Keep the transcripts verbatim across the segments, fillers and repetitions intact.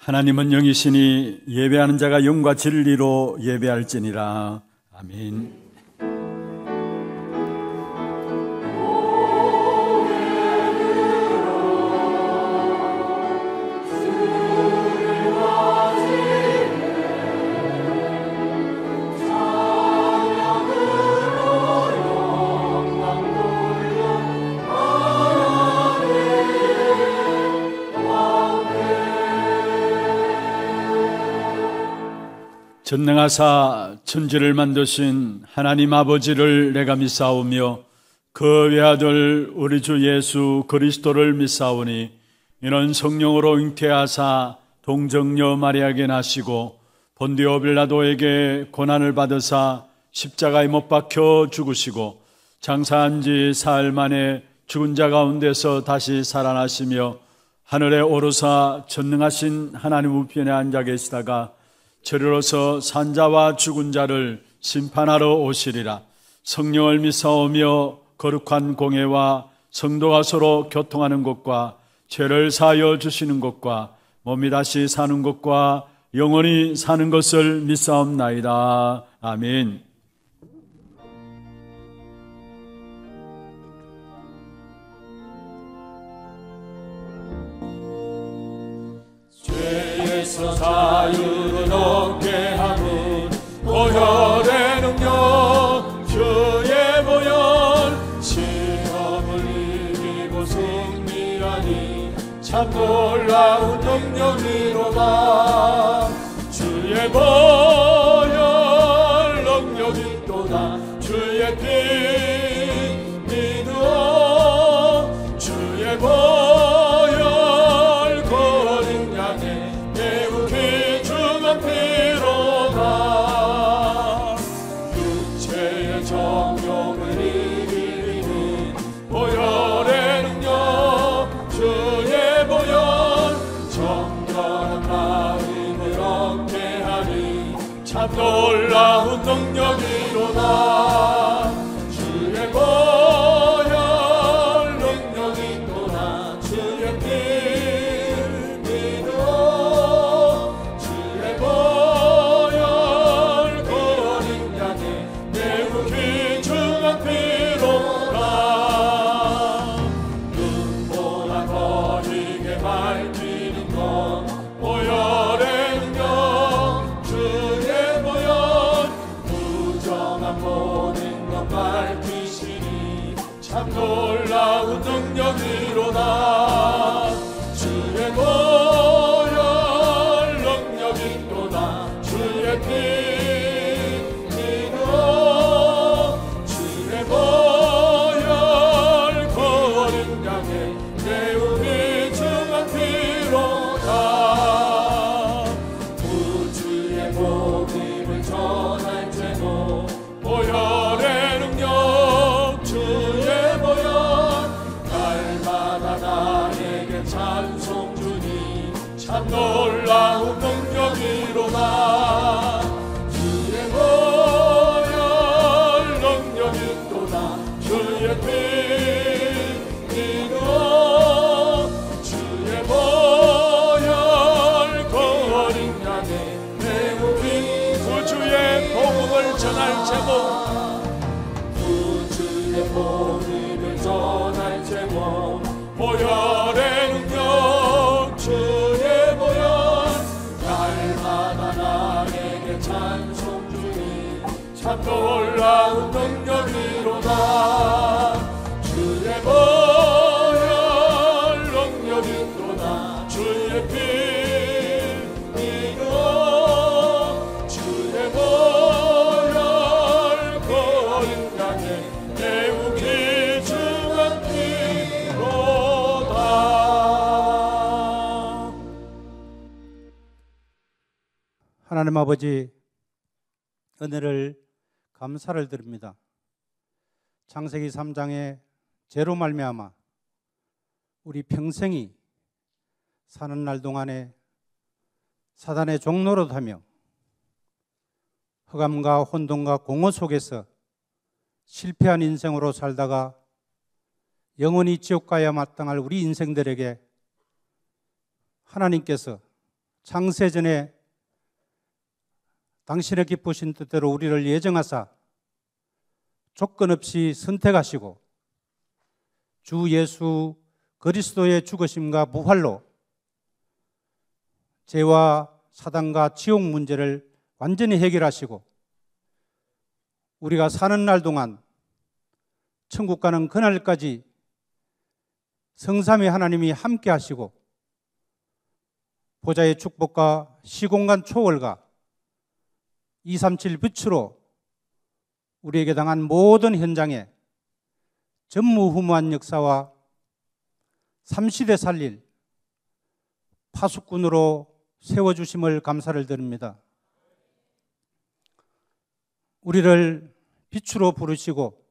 하나님은 영이시니 예배하는 자가 영과 진리로 예배할지니라. 아멘. 전능하사 천지를 만드신 하나님 아버지를 내가 믿사오며 그 외아들 우리 주 예수 그리스도를 믿사오니 이는 성령으로 잉태하사 동정녀 마리아에게 나시고 본디오 빌라도에게 고난을 받으사 십자가에 못 박혀 죽으시고 장사한 지 사흘 만에 죽은 자 가운데서 다시 살아나시며 하늘에 오르사 전능하신 하나님 우편에 앉아 계시다가 저리로서 산자와 죽은 자를 심판하러 오시리라. 성령을 믿사오며 거룩한 공회와 성도가 서로 교통하는 것과 죄를 사하여 주시는 것과 몸이 다시 사는 것과 영원히 사는 것을 믿사옵나이다. 아멘. 죄에서 자유를 얻게 함은 보혈의 능력 주의 보혈 시험을 이기고 승리하니 참 놀라운 능력이로다. 주의 보혈 능력이 또다. 주의 피 믿어 주의 보혈 놀라운 능력이로다. 주의 보혈 능력이 또다. 주의 피 믿어 주의 보혈 거린 양의 매우 귀중한 피로다. 눈보라 거리게 밝히는 것 보혈의 능력 주의 모든 것 밝히시니 참 놀라운 능력이로다. 주의 보혈 능력이 또다. 주의 피 믿어 주의 보혈 거린 양의 매우 귀중한 피로다. 우주의 복음을 전할 죄도 보혈의 능력 주의 보혈 날마다 나에게 찬송 주니 참 놀라운 능력이로다. 주의 보혈 능력이 또다. 주의 피 믿어 주의 보혈 거린 양의 매우 귀중한 주의 복음을 전할 제목 우주의 복음을 전할 제목 보혈의 능력 주의 보혈 날마다 나에게 찬송 주니 참 놀라운 능력이로다. 주의 보혈 능력이 또다. 주의 피 믿어 주의 보혈 거린 양의 매우 귀중한 피로다. 하나님 아버지 은혜를 감사를 드립니다. 창세기 삼 장의 죄로 말미암아 우리 평생이 사는 날 동안에 사단의 종노릇하며 흑암과 혼돈과 공허 속에서 실패한 인생으로 살다가 영원히 지옥 가야 마땅할 우리 인생들에게 하나님께서 창세전에 당신의 기쁘신 뜻대로 우리를 예정하사 조건 없이 선택하시고 주 예수 그리스도의 죽으심과 부활로 죄와 사단과 지옥 문제를 완전히 해결하시고 우리가 사는 날 동안 천국 가는 그날까지 성삼위 하나님이 함께 하시고 보좌의 축복과 시공간 초월과 이백삼십칠 빛으로 우리에게 당한 모든 현장에 전무후무한 역사와 삼시대 살릴 파수꾼으로 세워주심을 감사를 드립니다. 우리를 빛으로 부르시고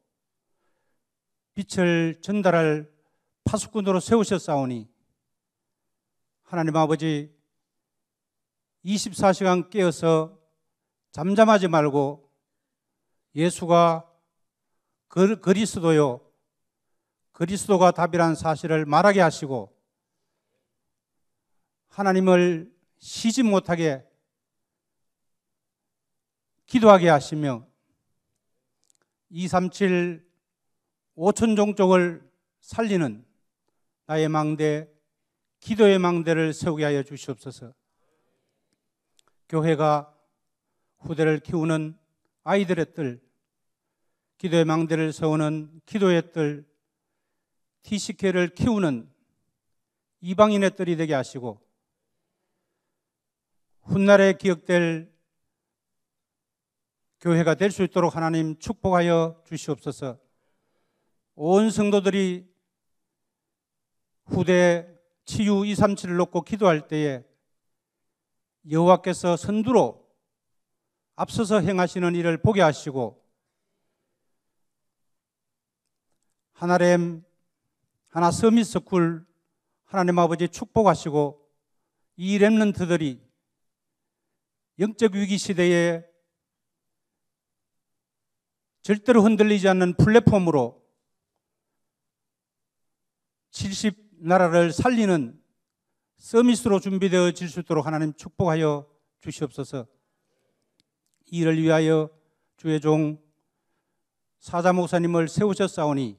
빛을 전달할 파수꾼으로 세우셨사오니 하나님 아버지 이십사 시간 깨어서 잠잠하지 말고 예수가 그리스도요 그리스도가 답이란 사실을 말하게 하시고 하나님을 쉬지 못하게 기도하게 하시며 이백삼십칠 오천 종족을 살리는 나의 망대, 기도의 망대를 세우게 하여 주시옵소서. 교회가 후대를 키우는 아이들의 뜰, 기도의 망대를 세우는 기도의 뜰, 티씨케이를 키우는 이방인의 뜰이 되게 하시고 훗날에 기억될 교회가 될 수 있도록 하나님 축복하여 주시옵소서. 온 성도들이 후대 치유 이백삼십칠을 놓고 기도할 때에 여호와께서 선두로 앞서서 행하시는 일을 보게 하시고 하나렘 하나 서밋스쿨 하나님 아버지 축복하시고 이 렘넌트들이 영적 위기 시대에 절대로 흔들리지 않는 플랫폼으로 칠십 나라를 살리는 서밋으로 준비되어질 수 있도록 하나님 축복하여 주시옵소서. 이를 위하여 주의 종 사자 목사님을 세우셨사오니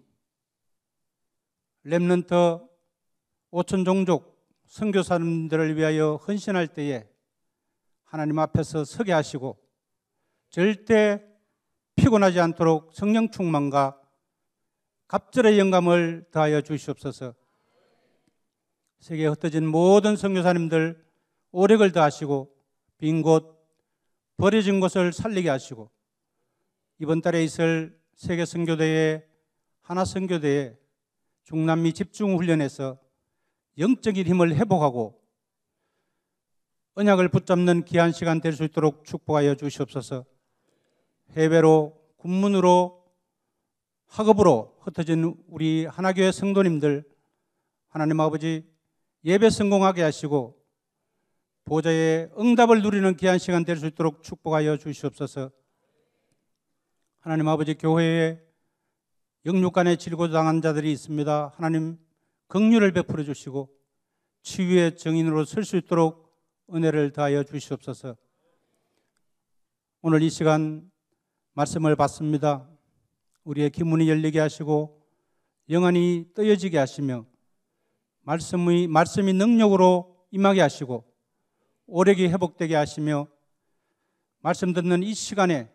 렘넌트 오천 종족 선교사님들을 위하여 헌신할 때에 하나님 앞에서 서게 하시고 절대 피곤하지 않도록 성령 충만과 갑절의 영감을 더하여 주시옵소서. 세계에 흩어진 모든 선교사님들 오력을 더하시고 빈 곳, 버려진 곳을 살리게 하시고 이번 달에 있을 세계 선교대회, 하나 선교대회 중남미 집중훈련에서 영적인 힘을 회복하고 언약을 붙잡는 귀한 시간 될 수 있도록 축복하여 주시옵소서. 해외로 군문으로 학업으로 흩어진 우리 하나교회 성도님들 하나님 아버지 예배 성공하게 하시고 보좌의 응답을 누리는 귀한 시간 될 수 있도록 축복하여 주시옵소서. 하나님 아버지 교회에 영육간에 질고당한 자들이 있습니다. 하나님 긍휼을 베풀어 주시고 치유의 정인으로 설 수 있도록 은혜를 더하여 주시옵소서. 오늘 이 시간 말씀을 받습니다. 우리의 기문이 열리게 하시고 영안이 떠여지게 하시며 말씀이, 말씀이 능력으로 임하게 하시고 오력이 회복되게 하시며 말씀 듣는 이 시간에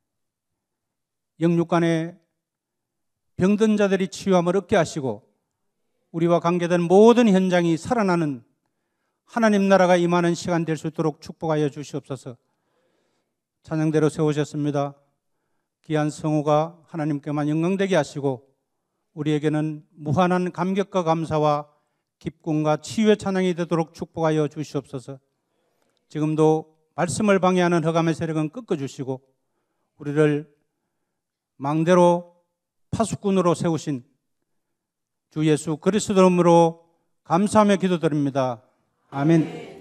영육간에 병든 자들이 치유함을 얻게 하시고 우리와 관계된 모든 현장이 살아나는 하나님 나라가 임하는 시간 될 수 있도록 축복하여 주시옵소서. 찬양대로 세우셨습니다. 귀한 성호가 하나님께만 영광되게 하시고 우리에게는 무한한 감격과 감사와 기쁨과 치유의 찬양이 되도록 축복하여 주시옵소서. 지금도 말씀을 방해하는 흑암의 세력은 꺾어주시고 우리를 망대로 파수꾼으로 세우신 주 예수 그리스도 이름으로 감사하며 기도드립니다. 아멘.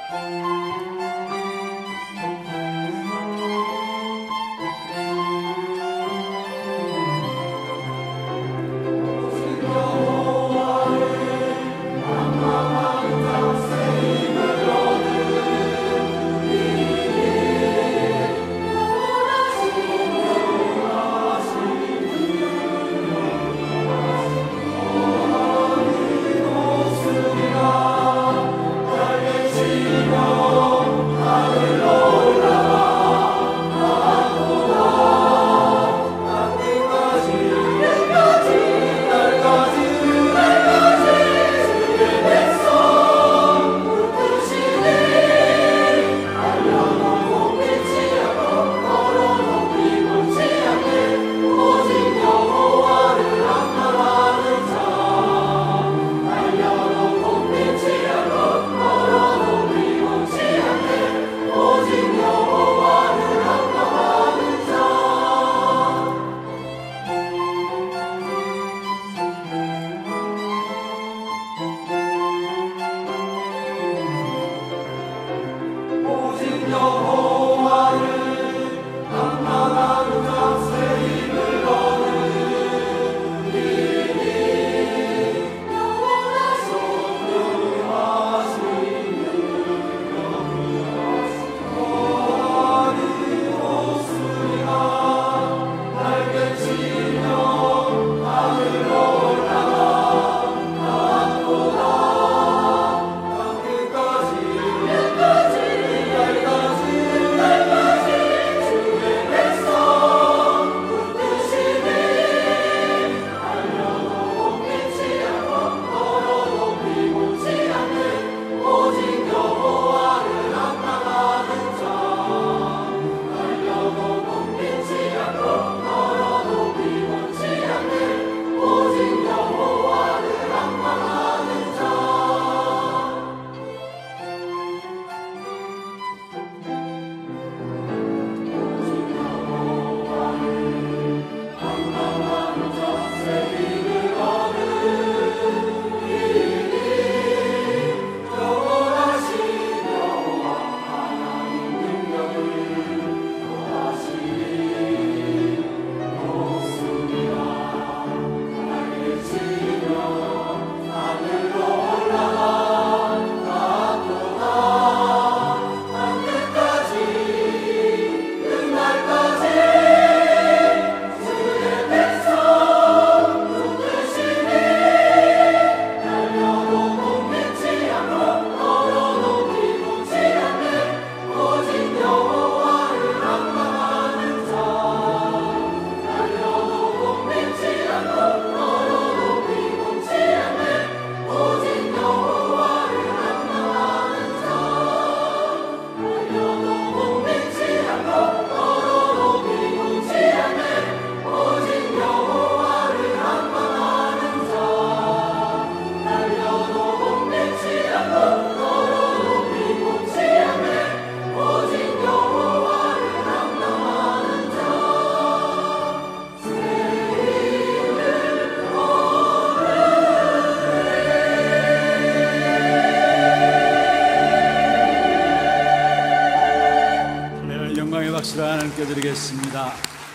드리겠습니다.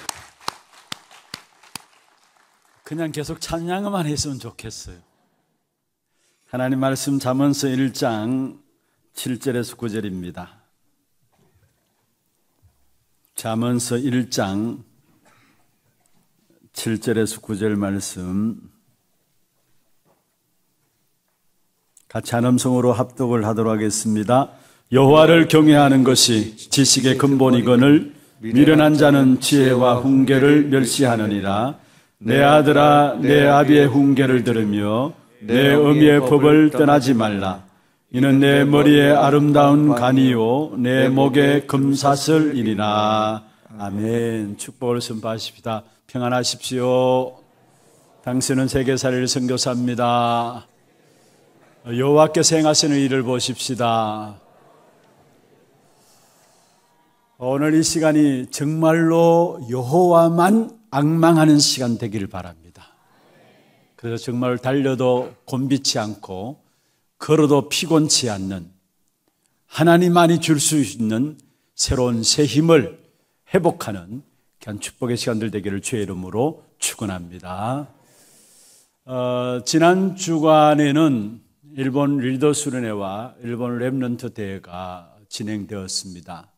그냥 계속 찬양만 했으면 좋겠어요. 하나님 말씀 잠언서 일 장 칠 절에서 구 절입니다. 잠언서 일 장 칠 절에서 구 절 말씀 같이 한 음성으로 합독을 하도록 하겠습니다. 여호와를 경외하는 것이 지식의 근본이거늘 미련한 자는 지혜와 훈계를 멸시하느니라. 내 아들아, 내 아비의 훈계를 들으며 내 어미의 법을 떠나지 말라. 이는 내 머리에 아름다운 간이요 내 목에 금사슬이니라. 아멘. 축복을 선포하십시다. 평안하십시오. 당신은 세계살이를 선교사입니다. 여호와께서 행하시는 일을 보십시다. 오늘 이 시간이 정말로 여호와만 앙망하는 시간 되기를 바랍니다. 그래서 정말 달려도 곤비치 않고 걸어도 피곤치 않는 하나님만이 줄 수 있는 새로운 새 힘을 회복하는 귀한 축복의 시간들 되기를 주의 이름으로 축원합니다. 어, 지난 주간에는 일본 리더 수련회와 일본 렘넌트 대회가 진행되었습니다.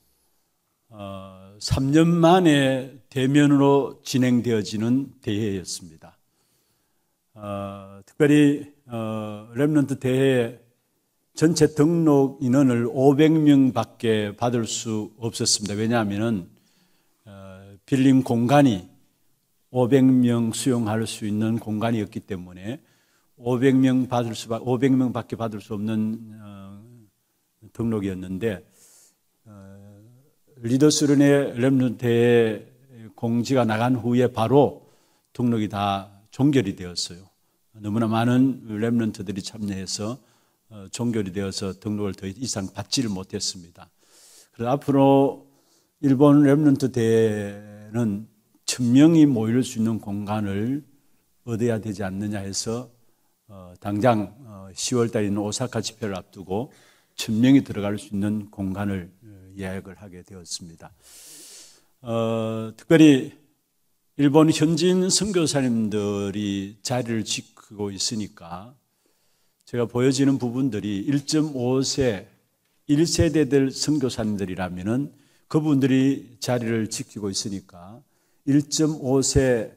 어, 삼 년 만에 대면으로 진행되어지는 대회였습니다. 어, 특별히 어, 렘넌트 대회 전체 등록 인원을 오백 명밖에 받을 수 없었습니다. 왜냐하면 어, 빌린 공간이 오백 명 수용할 수 있는 공간이었기 때문에 오백 명 받을 수 오백 명밖에 받을 수 없는 어, 등록이었는데 어, 리더 수련회 렘넌트 대회 공지가 나간 후에 바로 등록이 다 종결이 되었어요. 너무나 많은 렘넌트들이 참여해서 어, 종결이 되어서 등록을 더 이상 받지를 못했습니다. 그래서 앞으로 일본 렘넌트 대회는 천 명이 모일 수 있는 공간을 얻어야 되지 않느냐 해서 어, 당장 어, 시월 달에 있는 오사카 집회를 앞두고 천 명이 들어갈 수 있는 공간을 예약을 하게 되었습니다. 어, 특별히 일본 현지인 선교사님들이 자리를 지키고 있으니까 제가 보여지는 부분들이 일 점 오 세 일 세대들 선교사님들이라면은 그분들이 자리를 지키고 있으니까 일 점 오 세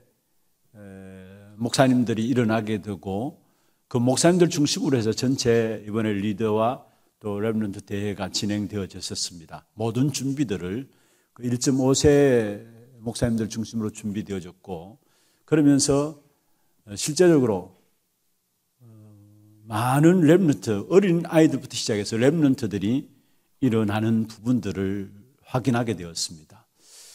목사님들이 일어나게 되고 그 목사님들 중심으로 해서 전체 이번에 리더와 또 렘넌트 대회가 진행되어졌었습니다. 모든 준비들을 일 점 오 세 목사님들 중심으로 준비되어졌고 그러면서 실제적으로 많은 렘넌트, 어린 아이들부터 시작해서 렘넌트들이 일어나는 부분들을 확인하게 되었습니다.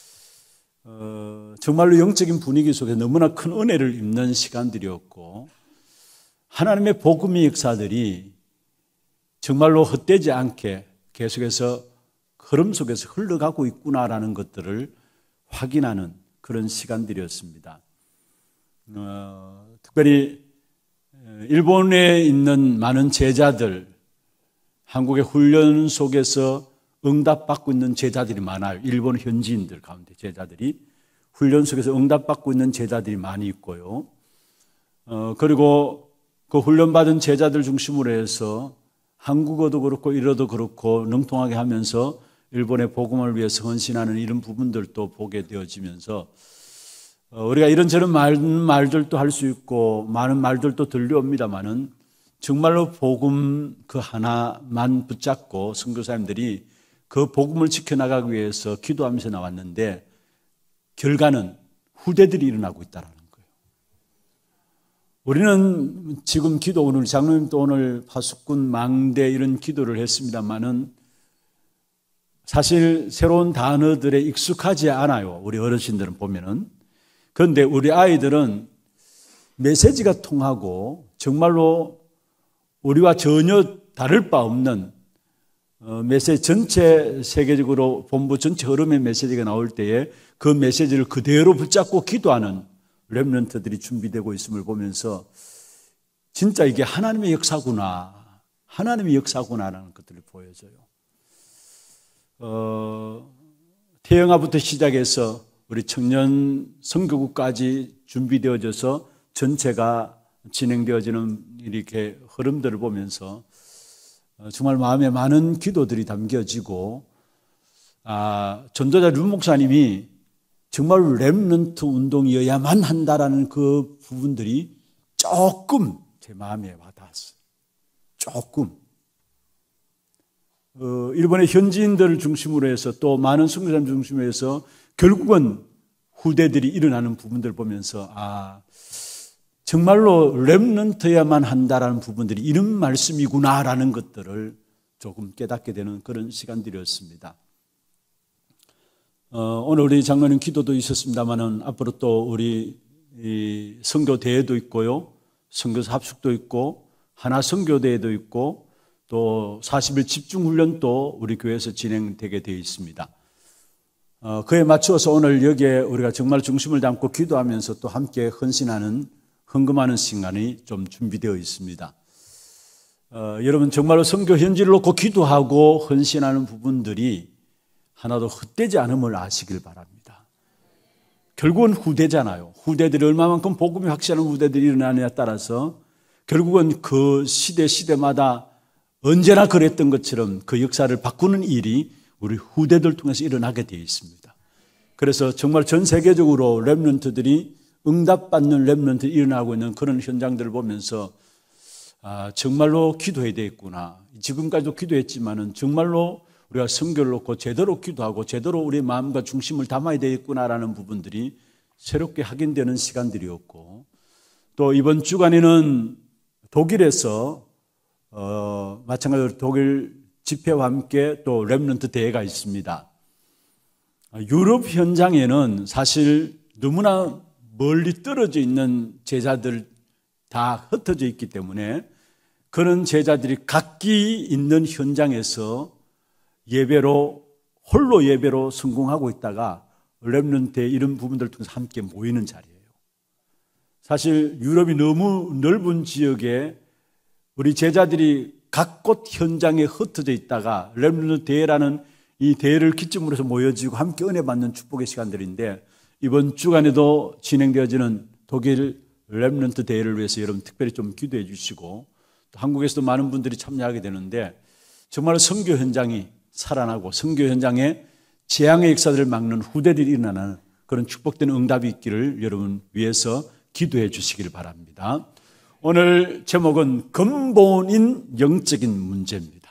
어, 정말로 영적인 분위기 속에 너무나 큰 은혜를 입는 시간들이었고 하나님의 복음의 역사들이 정말로 헛되지 않게 계속해서 흐름 속에서 흘러가고 있구나라는 것들을 확인하는 그런 시간들이었습니다. 어, 특별히 일본에 있는 많은 제자들, 한국의 훈련 속에서 응답받고 있는 제자들이 많아요. 일본 현지인들 가운데 제자들이 훈련 속에서 응답받고 있는 제자들이 많이 있고요. 어, 그리고 그 훈련받은 제자들 중심으로 해서 한국어도 그렇고 일어도 그렇고 능통하게 하면서 일본의 복음을 위해서 헌신하는 이런 부분들도 보게 되어지면서 우리가 이런저런 많은 말들도 할 수 있고 많은 말들도 들려옵니다마는 정말로 복음 그 하나만 붙잡고 선교사님들이 그 복음을 지켜나가기 위해서 기도하면서 나왔는데 결과는 후대들이 일어나고 있다는 거예요. 우리는 지금 기도 오늘 장로님도 오늘 파수꾼 망대 이런 기도를 했습니다마는 사실 새로운 단어들에 익숙하지 않아요. 우리 어르신들은 보면은. 그런데 우리 아이들은 메시지가 통하고 정말로 우리와 전혀 다를 바 없는 메시지 전체 세계적으로 본부 전체 흐름의 메시지가 나올 때에 그 메시지를 그대로 붙잡고 기도하는 렘넌트들이 준비되고 있음을 보면서 진짜 이게 하나님의 역사구나, 하나님의 역사구나라는 것들이 보여져요. 어, 태영아부터 시작해서 우리 청년 선교국까지 준비되어져서 전체가 진행되어지는 이렇게 흐름들을 보면서 정말 마음에 많은 기도들이 담겨지고 아, 전도자 류 목사님이 정말 렘넌트 운동이어야만 한다라는 그 부분들이 조금 제 마음에 와닿았어요. 조금. 어, 일본의 현지인들을 중심으로 해서 또 많은 선교사님 중심으로 해서 결국은 후대들이 일어나는 부분들을 보면서 아 정말로 렘넌트야만 한다라는 부분들이 이런 말씀이구나라는 것들을 조금 깨닫게 되는 그런 시간들이었습니다. 어, 오늘 우리 장로님 기도도 있었습니다만은 앞으로 또 우리 이 선교 대회도 있고요, 선교사 합숙도 있고 하나 선교 대회도 있고 또 사십 일 집중 훈련도 우리 교회에서 진행되게 되어 있습니다. 어, 그에 맞추어서 오늘 여기에 우리가 정말 중심을 담고 기도하면서 또 함께 헌신하는 헌금하는 시간이 좀 준비되어 있습니다. 어, 여러분 정말로 선교 현지를 놓고 기도하고 헌신하는 부분들이 하나도 헛되지 않음을 아시길 바랍니다. 결국은 후대잖아요. 후대들이 얼마만큼 복음이 확실한 후대들이 일어나느냐에 따라서 결국은 그 시대 시대마다 언제나 그랬던 것처럼 그 역사를 바꾸는 일이 우리 후대들 통해서 일어나게 되어 있습니다. 그래서 정말 전 세계적으로 렘넌트들이 응답받는 렘넌트 일어나고 있는 그런 현장들을 보면서 아, 정말로 기도해야 되겠구나. 지금까지도 기도했지만은 정말로 우리가 선교를 놓고 제대로 기도하고 제대로 우리의 마음과 중심을 담아야 되겠구나라는 부분들이 새롭게 확인되는 시간들이었고, 또 이번 주간에는 독일에서 어, 마찬가지로 독일 집회와 함께 또 렘넌트 대회가 있습니다. 유럽 현장에는 사실 너무나 멀리 떨어져 있는 제자들 다 흩어져 있기 때문에 그런 제자들이 각기 있는 현장에서 예배로 홀로 예배로 성공하고 있다가 렘넌트 이런 부분들을 통해서 함께 모이는 자리예요. 사실 유럽이 너무 넓은 지역에 우리 제자들이 각 곳 현장에 흩어져 있다가 렘넌트 대회라는 이 대회를 기점으로 해서 모여지고 함께 은혜 받는 축복의 시간들인데, 이번 주간에도 진행되어지는 독일 렘넌트 대회를 위해서 여러분 특별히 좀 기도해 주시고, 또 한국에서도 많은 분들이 참여하게 되는데 정말 선교 현장이 살아나고 선교 현장에 재앙의 역사들을 막는 후대들이 일어나는 그런 축복된 응답이 있기를 여러분 위해서 기도해 주시길 바랍니다. 오늘 제목은 근본인 영적인 문제입니다.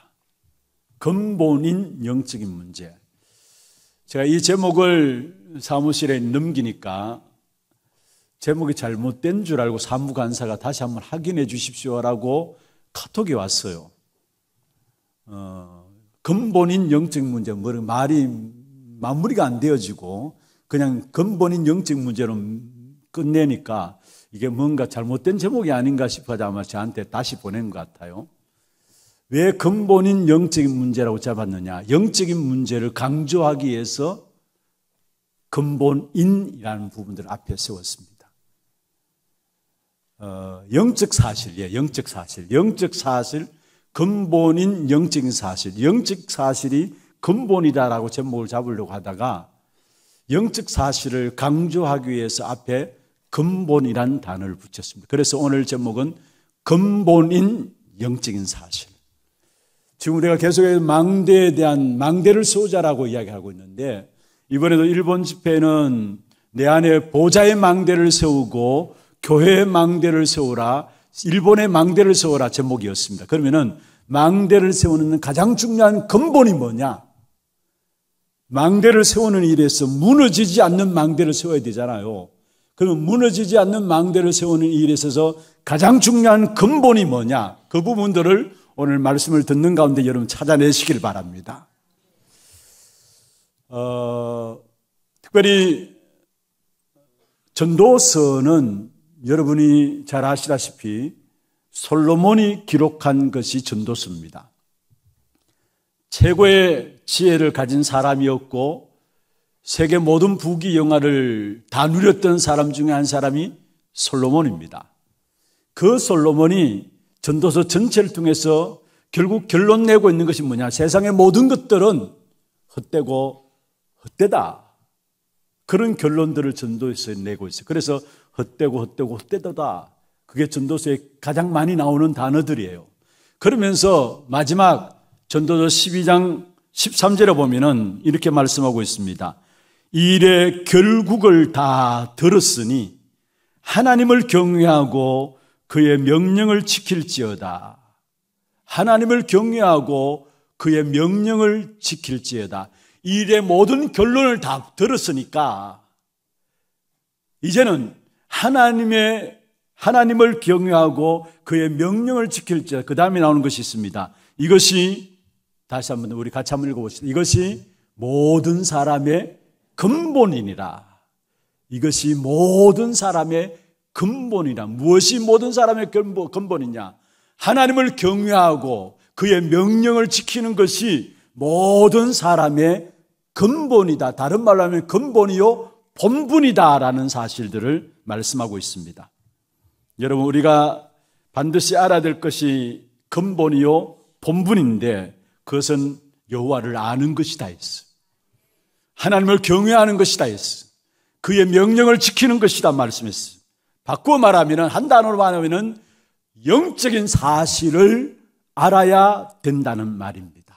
근본인 영적인 문제. 제가 이 제목을 사무실에 넘기니까 제목이 잘못된 줄 알고 사무관사가 다시 한번 확인해 주십시오라고 카톡이 왔어요. 어, 근본인 영적인 문제, 뭐 말이 마무리가 안 되어지고 그냥 근본인 영적인 문제로 끝내니까 이게 뭔가 잘못된 제목이 아닌가 싶어서 아마 저한테 다시 보낸 것 같아요. 왜 근본인 영적인 문제라고 잡았느냐? 영적인 문제를 강조하기 위해서 근본인이라는 부분들을 앞에 세웠습니다. 어, 영적 사실, 예, 영적 사실, 영적 사실, 근본인 영적인 사실, 영적 사실이 근본이다라고 제목을 잡으려고 하다가 영적 사실을 강조하기 위해서 앞에 근본이라는 단어를 붙였습니다. 그래서 오늘 제목은 근본인 영적인 사실. 지금 우리가 계속해서 망대에 대한 망대를 세우자라고 이야기하고 있는데, 이번에도 일본 집회는 내 안에 보좌의 망대를 세우고 교회의 망대를 세우라, 일본의 망대를 세우라 제목이었습니다. 그러면은 망대를 세우는 가장 중요한 근본이 뭐냐? 망대를 세우는 일에서 무너지지 않는 망대를 세워야 되잖아요. 그러면 무너지지 않는 망대를 세우는 일에 있어서 가장 중요한 근본이 뭐냐? 그 부분들을 오늘 말씀을 듣는 가운데 여러분 찾아내시길 바랍니다. 어, 특별히 전도서는 여러분이 잘 아시다시피 솔로몬이 기록한 것이 전도서입니다. 최고의 지혜를 가진 사람이었고 세계 모든 부귀 영화를 다 누렸던 사람 중에 한 사람이 솔로몬입니다. 그 솔로몬이 전도서 전체를 통해서 결국 결론 내고 있는 것이 뭐냐? 세상의 모든 것들은 헛되고 헛되다. 그런 결론들을 전도서에 내고 있어요. 그래서 헛되고 헛되고 헛되다. 그게 전도서에 가장 많이 나오는 단어들이에요. 그러면서 마지막 전도서 십이 장 십삼 절에 보면은 이렇게 말씀하고 있습니다. 이 일의 결국을 다 들었으니 하나님을 경외하고 그의 명령을 지킬지어다. 하나님을 경외하고 그의 명령을 지킬지어다. 이 일의 모든 결론을 다 들었으니까 이제는 하나님의 하나님을 경외하고 그의 명령을 지킬지어다. 그 다음에 나오는 것이 있습니다. 이것이 다시 한번 우리 같이 한번 읽어봅시다. 이것이 모든 사람의 근본이니라. 이것이 모든 사람의 근본이라. 무엇이 모든 사람의 근본, 근본이냐? 하나님을 경외하고 그의 명령을 지키는 것이 모든 사람의 근본이다. 다른 말로 하면 근본이요 본분이다라는 사실들을 말씀하고 있습니다. 여러분, 우리가 반드시 알아야 될 것이 근본이요 본분인데 그것은 여호와를 아는 것이다 했어. 하나님을 경외하는 것이다 했어. 그의 명령을 지키는 것이다 말씀했어. 바꾸어 말하면, 한 단어로 말하면 영적인 사실을 알아야 된다는 말입니다.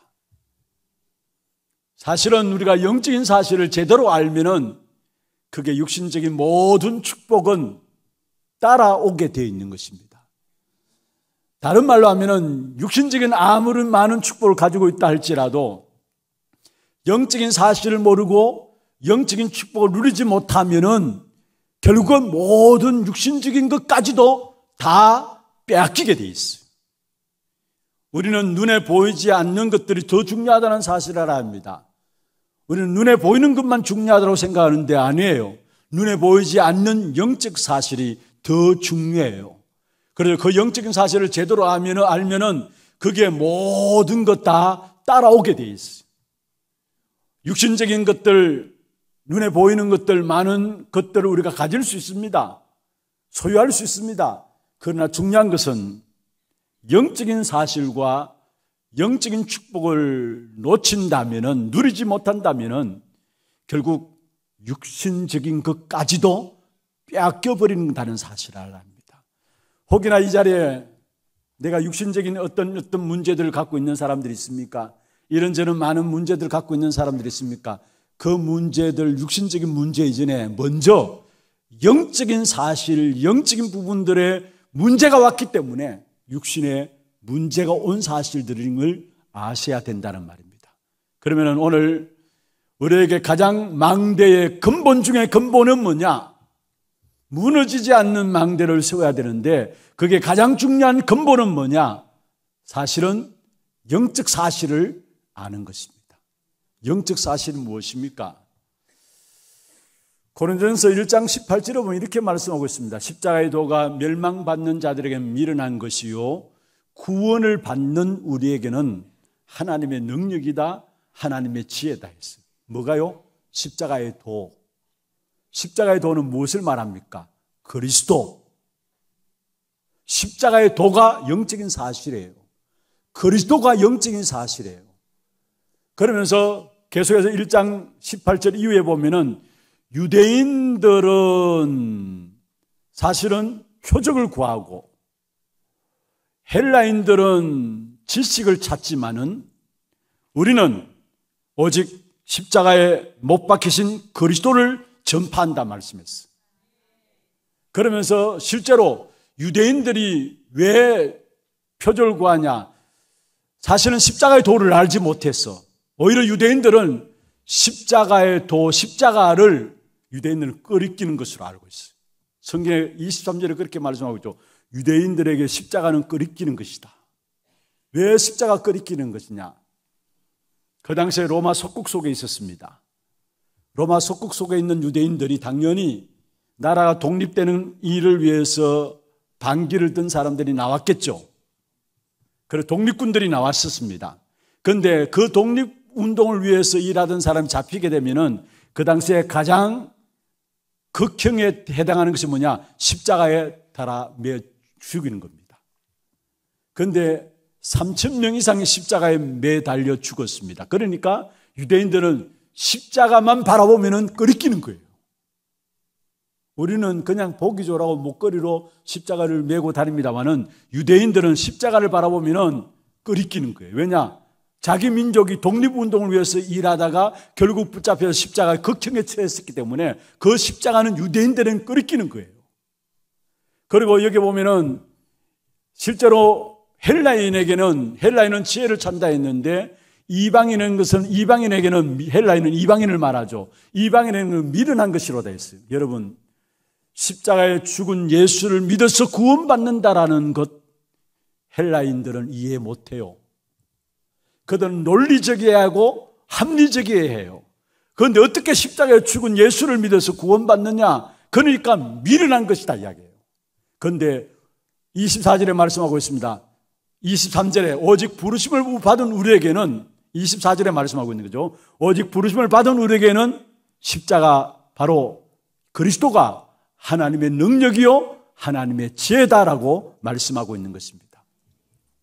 사실은 우리가 영적인 사실을 제대로 알면은 그게 육신적인 모든 축복은 따라오게 되어 있는 것입니다. 다른 말로 하면은 육신적인 아무런 많은 축복을 가지고 있다 할지라도 영적인 사실을 모르고 영적인 축복을 누리지 못하면은 결국은 모든 육신적인 것까지도 다 빼앗기게 돼 있어요. 우리는 눈에 보이지 않는 것들이 더 중요하다는 사실을 알아야 합니다. 우리는 눈에 보이는 것만 중요하다고 생각하는데 아니에요. 눈에 보이지 않는 영적 사실이 더 중요해요. 그래서 그 영적인 사실을 제대로 알면은, 알면은 그게 모든 것 다 따라오게 돼 있어요. 육신적인 것들, 눈에 보이는 것들, 많은 것들을 우리가 가질 수 있습니다. 소유할 수 있습니다. 그러나 중요한 것은 영적인 사실과 영적인 축복을 놓친다면은, 누리지 못한다면은 결국 육신적인 것까지도 빼앗겨버린다는 사실을 알아야 합니다. 혹여나 이 자리에 내가 육신적인 어떤 어떤 문제들을 갖고 있는 사람들이 있습니까? 이런저런 많은 문제들을 갖고 있는 사람들이 있습니까? 그 문제들, 육신적인 문제 이전에 먼저 영적인 사실, 영적인 부분들의 문제가 왔기 때문에 육신에 문제가 온 사실들을 아셔야 된다는 말입니다. 그러면 오늘 우리에게 가장 망대의 근본 중에 근본은 뭐냐? 무너지지 않는 망대를 세워야 되는데 그게 가장 중요한 근본은 뭐냐? 사실은 영적 사실을 아는 것입니다. 영적 사실은 무엇입니까? 고린도전서 일 장 십팔 절에 보면 이렇게 말씀하고 있습니다. 십자가의 도가 멸망받는 자들에게 미련한 것이요 구원을 받는 우리에게는 하나님의 능력이다, 하나님의 지혜다 했어요. 뭐가요? 십자가의 도. 십자가의 도는 무엇을 말합니까? 그리스도. 십자가의 도가 영적인 사실이에요. 그리스도가 영적인 사실이에요. 그러면서 계속해서 일 장 십팔 절 이후에 보면은 유대인들은 사실은 표적을 구하고 헬라인들은 지식을 찾지만은 우리는 오직 십자가에 못 박히신 그리스도를 전파한다 말씀했어요. 그러면서 실제로 유대인들이 왜 표적을 구하냐? 사실은 십자가의 도를 알지 못했어. 오히려 유대인들은 십자가의 도, 십자가를 유대인들은 끄리끼는 것으로 알고 있어요. 성경에 이십삼 절에 그렇게 말씀하고 있죠. 유대인들에게 십자가는 끄리끼는 것이다. 왜 십자가 끄리끼는 것이냐? 그 당시에 로마 속국 속에 있었습니다. 로마 속국 속에 있는 유대인들이 당연히 나라가 독립되는 일을 위해서 반기를 든 사람들이 나왔겠죠. 그래서 독립군들이 나왔었습니다. 그런데 그 독립운동을 위해서 일하던 사람이 잡히게 되면은 그 당시에 가장 극형에 해당하는 것이 뭐냐? 십자가에 달아 매 죽이는 겁니다. 그런데 삼천 명 이상이 십자가에 매달려 죽었습니다. 그러니까 유대인들은 십자가만 바라보면은 끄리끼는 거예요. 우리는 그냥 보기 좋으라고 목걸이로 십자가를 메고 다닙니다만은 유대인들은 십자가를 바라보면은 끄리끼는 거예요. 왜냐? 자기 민족이 독립운동을 위해서 일하다가 결국 붙잡혀서 십자가에 극형에 처했기 때문에 그 십자가는 유대인들은 끄리끼는 거예요. 그리고 여기 보면은 실제로 헬라인에게는 헬라인은 지혜를 찾다 했는데 이방인은 것은 이방인에게는 헬라인은 이방인을 말하죠. 이방인에게는 미련한 것이로다 했어요. 여러분, 십자가에 죽은 예수를 믿어서 구원받는다라는 것 헬라인들은 이해 못해요. 그들은 논리적이어야 하고 합리적이어야 해요. 그런데 어떻게 십자가에 죽은 예수를 믿어서 구원받느냐? 그러니까 미련한 것이다 이야기예요. 그런데 이십사 절에 말씀하고 있습니다. 이십삼 절에 오직 부르심을 받은 우리에게는 이십사 절에 말씀하고 있는 거죠. 오직 부르심을 받은 우리에게는 십자가 바로 그리스도가 하나님의 능력이요 하나님의 지혜다라고 말씀하고 있는 것입니다.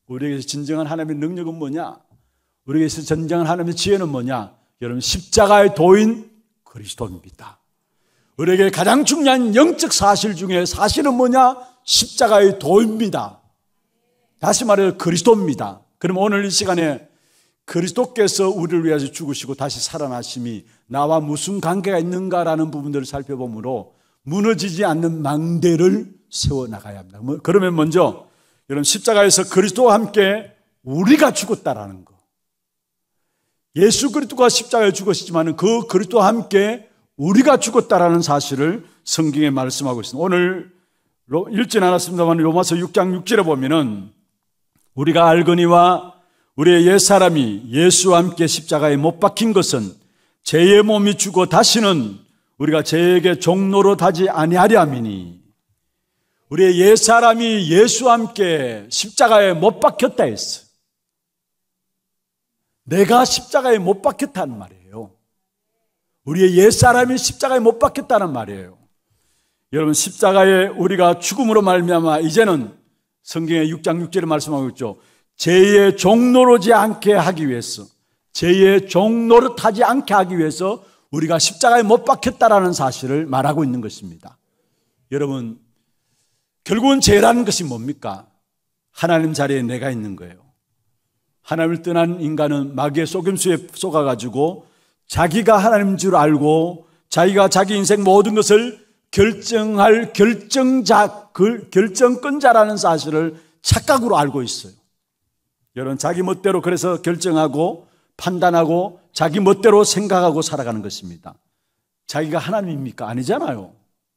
우리에게서 진정한 하나님의 능력은 뭐냐? 우리에게서 진정한 하나님의 지혜는 뭐냐? 여러분, 십자가의 도인 그리스도입니다. 우리에게 가장 중요한 영적 사실 중에 사실은 뭐냐? 십자가의 도입니다. 다시 말해서 그리스도입니다. 그럼 오늘 이 시간에 그리스도께서 우리를 위해서 죽으시고 다시 살아나심이 나와 무슨 관계가 있는가라는 부분들을 살펴보므로 무너지지 않는 망대를 세워나가야 합니다. 그러면 먼저 여러분, 십자가에서 그리스도와 함께 우리가 죽었다라는 거, 예수 그리스도가 십자가에 죽으시지만 그 그리스도와 함께 우리가 죽었다라는 사실을 성경에 말씀하고 있습니다. 오늘 읽진 않았습니다만 로마서 육 장 육 절에 보면은 우리가 알거니와 우리의 옛사람이 예수와 함께 십자가에 못 박힌 것은 죄의 몸이 죽어 다시는 우리가 죄에게 종로로 타지 아니하려 함이니, 우리의 옛사람이 예수와 함께 십자가에 못 박혔다 했어. 내가 십자가에 못 박혔다는 말이에요. 우리의 옛사람이 십자가에 못 박혔다는 말이에요. 여러분, 십자가에 우리가 죽음으로 말미암아 이제는 성경의 육 장 육 절에 말씀하고 있죠. 죄의 종노릇지 않게 하기 위해서, 죄의 종노릇하지 않게 하기 위해서 우리가 십자가에 못 박혔다라는 사실을 말하고 있는 것입니다. 여러분, 결국은 죄라는 것이 뭡니까? 하나님 자리에 내가 있는 거예요. 하나님을 떠난 인간은 마귀의 속임수에 속아가지고 자기가 하나님인 줄 알고 자기가 자기 인생 모든 것을 결정할 결정자, 결정권자라는 사실을 착각으로 알고 있어요. 여러분, 자기 멋대로 그래서 결정하고 판단하고 자기 멋대로 생각하고 살아가는 것입니다. 자기가 하나님입니까? 아니잖아요.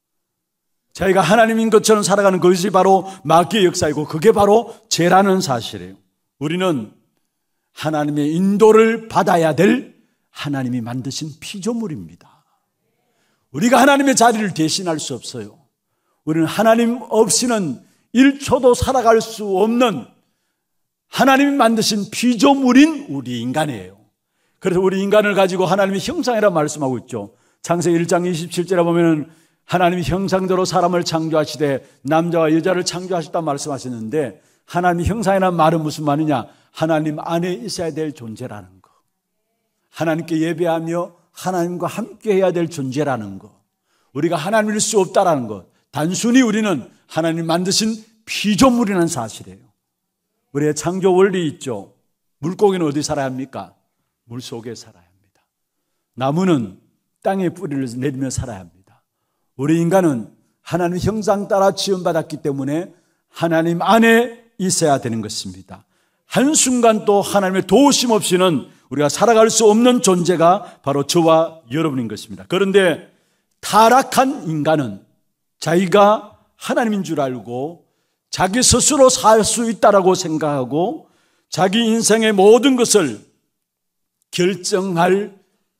자기가 하나님인 것처럼 살아가는 것이 바로 마귀의 역사이고 그게 바로 죄라는 사실이에요. 우리는 하나님의 인도를 받아야 될 하나님이 만드신 피조물입니다. 우리가 하나님의 자리를 대신할 수 없어요. 우리는 하나님 없이는 일 초도 살아갈 수 없는 하나님이 만드신 피조물인 우리 인간이에요. 그래서 우리 인간을 가지고 하나님의 형상이라 말씀하고 있죠. 창세기 일 장 이십칠 절에 보면은 하나님이 형상대로 사람을 창조하시되 남자와 여자를 창조하셨다 말씀하셨는데, 하나님의 형상이라는 말은 무슨 말이냐? 하나님 안에 있어야 될 존재라는 거, 하나님께 예배하며 하나님과 함께 해야 될 존재라는 거, 우리가 하나님일 수 없다라는 것, 단순히 우리는 하나님 만드신 피조물이라는 사실이에요. 우리의 창조 원리 있죠. 물고기는 어디 살아야 합니까? 물속에 살아야 합니다. 나무는 땅에 뿌리를 내리며 살아야 합니다. 우리 인간은 하나님 형상 따라 지음받았기 때문에 하나님 안에 있어야 되는 것입니다. 한순간도 하나님의 도우심 없이는 우리가 살아갈 수 없는 존재가 바로 저와 여러분인 것입니다. 그런데 타락한 인간은 자기가 하나님인 줄 알고 자기 스스로 살 수 있다라고 생각하고 자기 인생의 모든 것을 결정할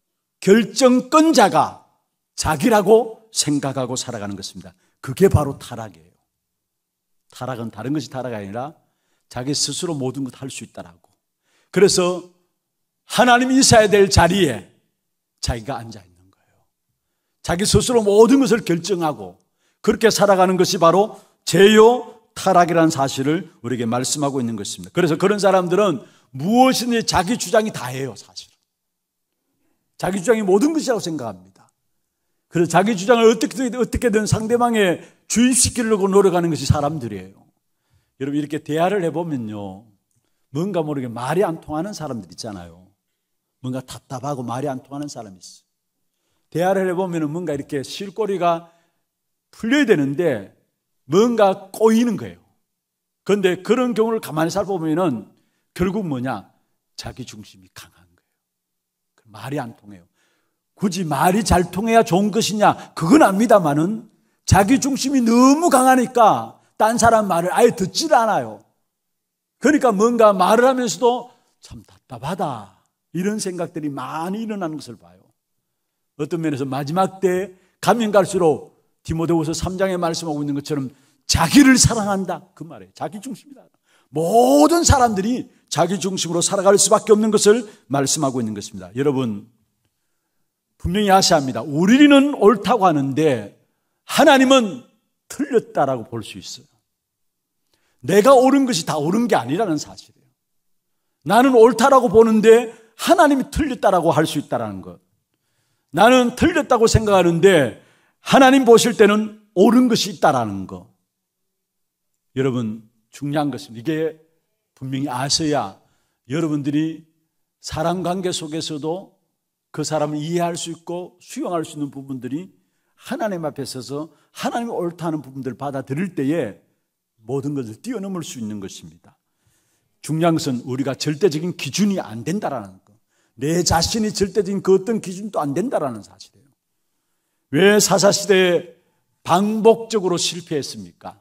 결정권자가 자기라고 생각하고 살아가는 것입니다. 그게 바로 타락이에요. 타락은 다른 것이 타락이 아니라 자기 스스로 모든 것 할 수 있다라고. 그래서 하나님이 있어야 될 자리에 자기가 앉아 있는 거예요. 자기 스스로 모든 것을 결정하고 그렇게 살아가는 것이 바로 죄요 타락이라는 사실을 우리에게 말씀하고 있는 것입니다. 그래서 그런 사람들은 무엇이든지 자기 주장이 다예요. 사실은 자기 주장이 모든 것이라고 생각합니다. 그래서 자기 주장을 어떻게든, 어떻게든 상대방에 주입시키려고 노력하는 것이 사람들이에요. 여러분, 이렇게 대화를 해보면요, 뭔가 모르게 말이 안 통하는 사람들 있잖아요. 뭔가 답답하고 말이 안 통하는 사람이 있어요. 대화를 해보면 뭔가 이렇게 실꼬리가 풀려야 되는데 뭔가 꼬이는 거예요. 그런데 그런 경우를 가만히 살펴보면 결국 뭐냐? 자기 중심이 강한 거예요. 말이 안 통해요. 굳이 말이 잘 통해야 좋은 것이냐? 그건 압니다만은 자기 중심이 너무 강하니까 딴 사람 말을 아예 듣질 않아요. 그러니까 뭔가 말을 하면서도 참 답답하다, 이런 생각들이 많이 일어나는 것을 봐요. 어떤 면에서 마지막 때 가면 갈수록 디모데후서 삼 장에 말씀하고 있는 것처럼 자기를 사랑한다, 그 말이에요. 자기 중심이다. 모든 사람들이 자기 중심으로 살아갈 수밖에 없는 것을 말씀하고 있는 것입니다. 여러분, 분명히 아셔야 합니다. 우리는 옳다고 하는데 하나님은 틀렸다라고 볼 수 있어요. 내가 옳은 것이 다 옳은 게 아니라는 사실이에요. 나는 옳다라고 보는데 하나님이 틀렸다라고 할 수 있다는 것. 나는 틀렸다고 생각하는데 하나님 보실 때는 옳은 것이 있다라는 것. 여러분, 중요한 것은 이게 분명히 아셔야 여러분들이 사람관계 속에서도 그 사람을 이해할 수 있고 수용할 수 있는 부분들이 하나님 앞에 서서 하나님이 옳다는 부분들을 받아들일 때에 모든 것을 뛰어넘을 수 있는 것입니다. 중요한 것은 우리가 절대적인 기준이 안 된다라는 것. 내 자신이 절대적인 그 어떤 기준도 안 된다라는 사실이에요. 왜 사사시대에 반복적으로 실패했습니까?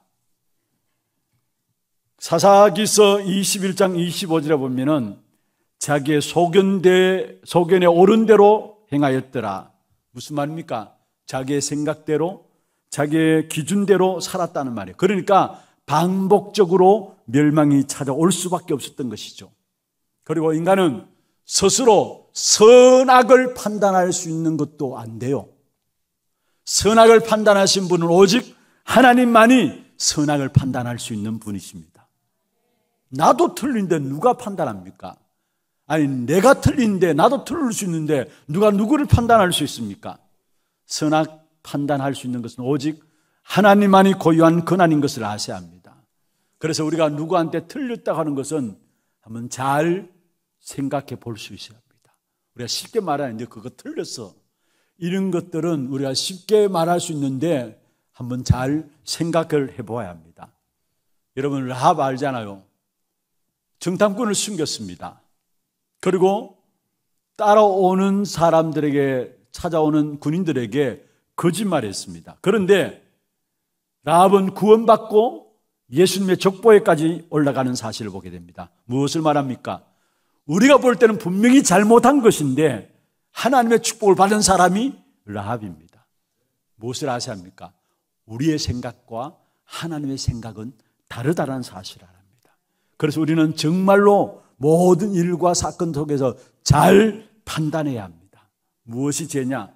사사기서 이십일 장 이십오 절에 보면은 자기의 소견대, 소견에 옳은 대로 행하였더라. 무슨 말입니까? 자기의 생각대로, 자기의 기준대로 살았다는 말이에요. 그러니까 반복적으로 멸망이 찾아올 수밖에 없었던 것이죠. 그리고 인간은 스스로 선악을 판단할 수 있는 것도 안 돼요. 선악을 판단하신 분은 오직 하나님만이 선악을 판단할 수 있는 분이십니다. 나도 틀린데 누가 판단합니까? 아니, 내가 틀린데 나도 틀릴 수 있는데 누가 누구를 판단할 수 있습니까? 선악 판단할 수 있는 것은 오직 하나님만이 고유한 권한인 것을 아셔야 합니다. 그래서 우리가 누구한테 틀렸다고 하는 것은 한번 잘 생각해 볼 수 있어야 합니다. 우리가 쉽게 말하는데 그거 틀렸어, 이런 것들은 우리가 쉽게 말할 수 있는데 한번 잘 생각을 해보아야 합니다. 여러분, 라합 알잖아요. 정탐꾼을 숨겼습니다. 그리고 따라오는 사람들에게, 찾아오는 군인들에게 거짓말했습니다. 그런데 라합은 구원받고 예수님의 족보에까지 올라가는 사실을 보게 됩니다. 무엇을 말합니까? 우리가 볼 때는 분명히 잘못한 것인데 하나님의 축복을 받은 사람이 라합입니다. 무엇을 아셔야 합니까? 우리의 생각과 하나님의 생각은 다르다는 사실을 압니다. 그래서 우리는 정말로 모든 일과 사건 속에서 잘 판단해야 합니다. 무엇이 죄냐?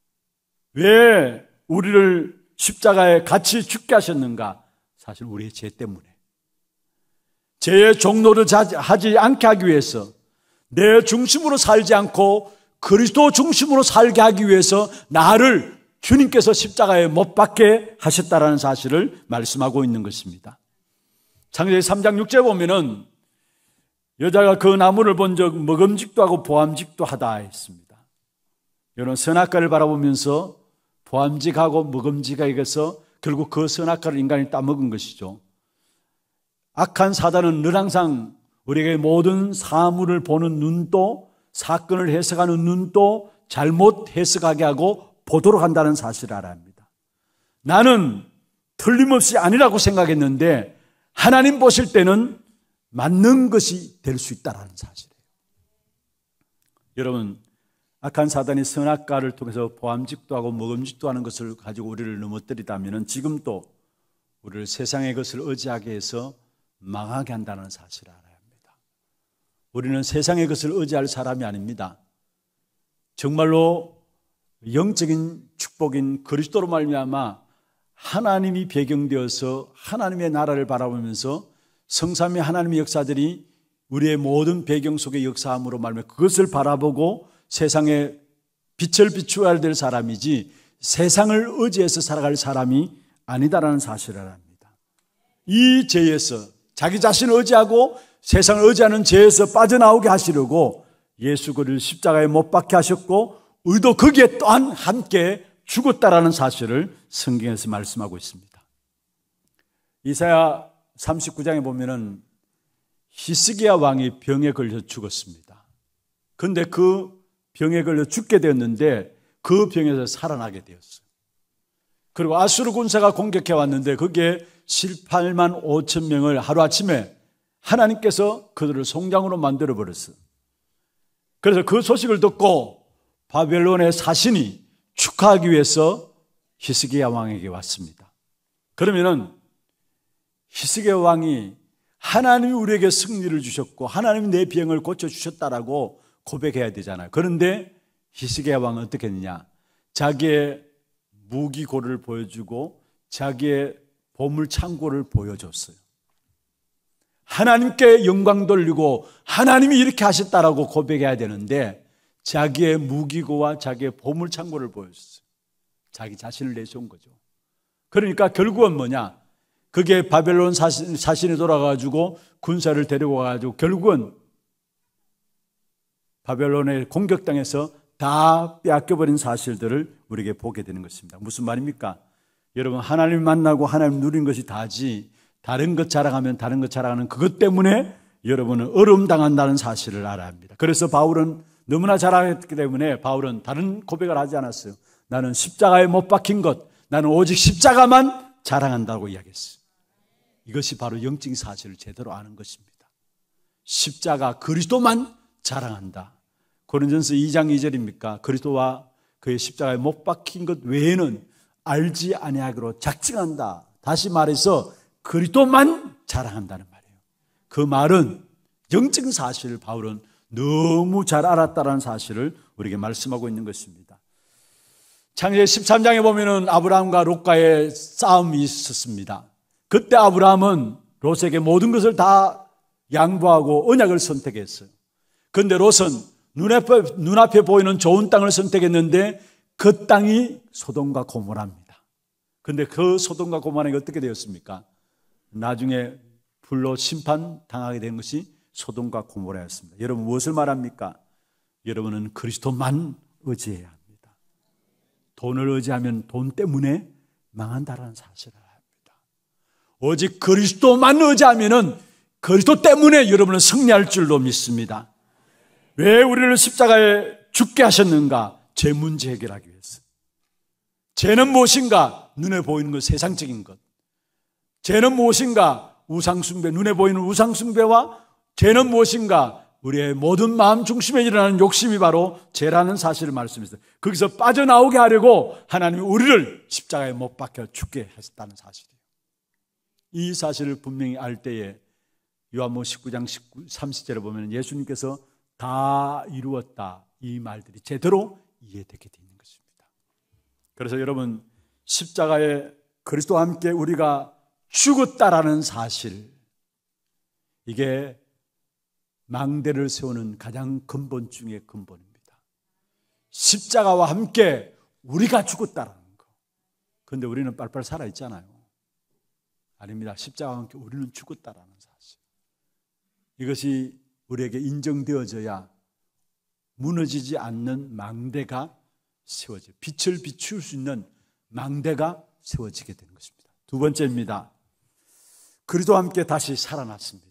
왜 우리를 십자가에 같이 죽게 하셨는가? 사실 우리의 죄 때문에. 죄의 종로를 하지 않게 하기 위해서, 내 중심으로 살지 않고 그리스도 중심으로 살게 하기 위해서 나를 주님께서 십자가에 못 박게 하셨다라는 사실을 말씀하고 있는 것입니다. 창세기 삼 장 육 절에 보면은 여자가 그 나무를 본 적 먹음직도 하고 보암직도 하다 했습니다. 여러분, 선악과를 바라보면서 보암직하고 먹음직하게서 결국 그 선악과를 인간이 따먹은 것이죠. 악한 사단은 늘 항상 우리에게 모든 사물을 보는 눈도, 사건을 해석하는 눈도 잘못 해석하게 하고 보도록 한다는 사실을 알아야 합니다. 나는 틀림없이 아니라고 생각했는데 하나님 보실 때는 맞는 것이 될 수 있다는 사실이에요. 여러분, 악한 사단이 선악과를 통해서 보암직도 하고 먹음직도 하는 것을 가지고 우리를 넘어뜨리다면 지금 또 우리를 세상의 것을 의지하게 해서 망하게 한다는 사실을 알아야 합니다. 우리는 세상의 것을 의지할 사람이 아닙니다. 정말로 영적인 축복인 그리스도로 말미암아 하나님이 배경되어서 하나님의 나라를 바라보면서 성삼위 하나님의 역사들이 우리의 모든 배경 속의 역사함으로 말미암아 그것을 바라보고 세상에 빛을 비추어야 될 사람이지 세상을 의지해서 살아갈 사람이 아니다라는 사실을 합니다. 이 죄에서, 자기 자신을 의지하고 세상을 의지하는 죄에서 빠져나오게 하시려고 예수 그리스도를 십자가에 못 박게 하셨고 의도 거기에 또한 함께 죽었다라는 사실을 성경에서 말씀하고 있습니다. 이사야 삼십구 장에 보면은 히스기야 왕이 병에 걸려 죽었습니다. 그런데 그 병에 걸려 죽게 되었는데 그 병에서 살아나게 되었어요. 그리고 아수르 군사가 공격해 왔는데 거기에 십팔만 오천 명을 하루아침에 하나님께서 그들을 송장으로 만들어 버렸어요. 그래서 그 소식을 듣고 바벨론의 사신이 축하하기 위해서 히스기야 왕에게 왔습니다. 그러면은 히스기야 왕이 하나님이 우리에게 승리를 주셨고 하나님이 내 병을 고쳐주셨다라고 고백해야 되잖아요. 그런데 히스기야 왕은 어떻게 했느냐? 자기의 무기고를 보여주고 자기의 보물 창고를 보여줬어요. 하나님께 영광 돌리고 하나님이 이렇게 하셨다라고 고백해야 되는데 자기의 무기고와 자기의 보물창고를 보였어요. 자기 자신을 내세운 거죠. 그러니까 결국은 뭐냐? 그게 바벨론 사신, 사신이 돌아가지고 군사를 데리고 가가지고 결국은 바벨론에 공격당해서 다 빼앗겨버린 사실들을 우리에게 보게 되는 것입니다. 무슨 말입니까? 여러분, 하나님 만나고 하나님 누린 것이 다지 다른 것 자랑하면 다른 것 자랑하는 그것 때문에 여러분은 어려움당한다는 사실을 알아야 합니다. 그래서 바울은 너무나 자랑했기 때문에 바울은 다른 고백을 하지 않았어요. 나는 십자가에 못 박힌 것, 나는 오직 십자가만 자랑한다고 이야기했어요. 이것이 바로 영적인 사실을 제대로 아는 것입니다. 십자가 그리스도만 자랑한다. 고린전서 이 장 이 절입니까? 그리스도와 그의 십자가에 못 박힌 것 외에는 알지 아니하기로 작정한다. 다시 말해서 그리스도만 자랑한다는 말이에요. 그 말은 영적인 사실을 바울은 너무 잘 알았다는 사실을 우리에게 말씀하고 있는 것입니다. 창세기 십삼 장에 보면은 아브라함과 롯과의 싸움이 있었습니다. 그때 아브라함은 롯에게 모든 것을 다 양보하고 언약을 선택했어요. 그런데 롯은 눈앞에, 눈앞에 보이는 좋은 땅을 선택했는데 그 땅이 소돔과 고모라입니다. 그런데 그 소돔과 고모라가 어떻게 되었습니까? 나중에 불로 심판당하게 된 것이 소돔과 고모라였습니다. 여러분 무엇을 말합니까? 여러분은 그리스도만 의지해야 합니다. 돈을 의지하면 돈 때문에 망한다는 사실을 합니다. 오직 그리스도만 의지하면은 그리스도 때문에 여러분은 승리할 줄로 믿습니다. 왜 우리를 십자가에 죽게 하셨는가? 죄 문제 해결하기 위해서. 죄는 무엇인가? 눈에 보이는 것, 세상적인 것. 죄는 무엇인가? 우상숭배, 눈에 보이는 우상숭배와 죄는 무엇인가? 우리의 모든 마음 중심에 일어나는 욕심이 바로 죄라는 사실을 말씀했어요. 거기서 빠져나오게 하려고 하나님이 우리를 십자가에 못 박혀 죽게 하셨다는 사실이에요. 이 사실을 분명히 알 때에 요한복음 십구 장 삼십 절에 보면 예수님께서 다 이루었다, 이 말들이 제대로 이해되게 되는 것입니다. 그래서 여러분, 십자가에 그리스도와 함께 우리가 죽었다라는 사실, 이게 망대를 세우는 가장 근본 중의 근본입니다. 십자가와 함께 우리가 죽었다라는 거. 그런데 우리는 빨빨 살아있잖아요. 아닙니다. 십자가와 함께 우리는 죽었다라는 사실. 이것이 우리에게 인정되어져야 무너지지 않는 망대가 세워져, 빛을 비출 수 있는 망대가 세워지게 되는 것입니다. 두 번째입니다. 그리스도와 함께 다시 살아났습니다.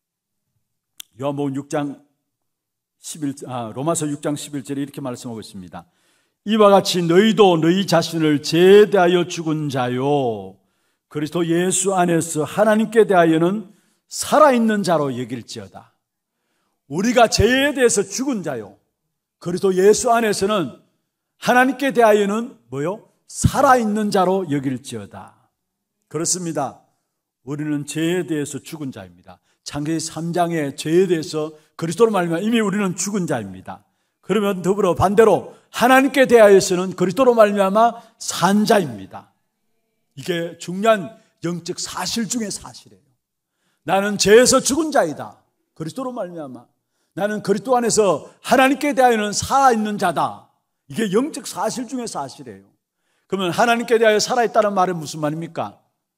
요한복음 육 장 십일, 아, 로마서 육 장 십일 절에 이렇게 말씀하고 있습니다. 이와 같이 너희도 너희 자신을 죄에 대하여 죽은 자요 그리스도 예수 안에서 하나님께 대하여는 살아있는 자로 여길지어다. 우리가 죄에 대해서 죽은 자요 그리스도 예수 안에서는 하나님께 대하여는 뭐요? 살아있는 자로 여길지어다. 그렇습니다. 우리는 죄에 대해서 죽은 자입니다. 창세기 삼 장의 죄에 대해서 그리스도로 말미암아 이미 우리는 죽은 자입니다. 그러면 더불어 반대로 하나님께 대하여서는 그리스도로 말미암아 산 자입니다. 이게 중요한 영적 사실 중의 사실이에요. 나는 죄에서 죽은 자이다. 그리스도로 말미암아 나는 그리스도 안에서 하나님께 대하여는 살아있는 자다. 이게 영적 사실 중의 사실이에요. 그러면 하나님께 대하여 살아있다는 말은 무슨 말입니까?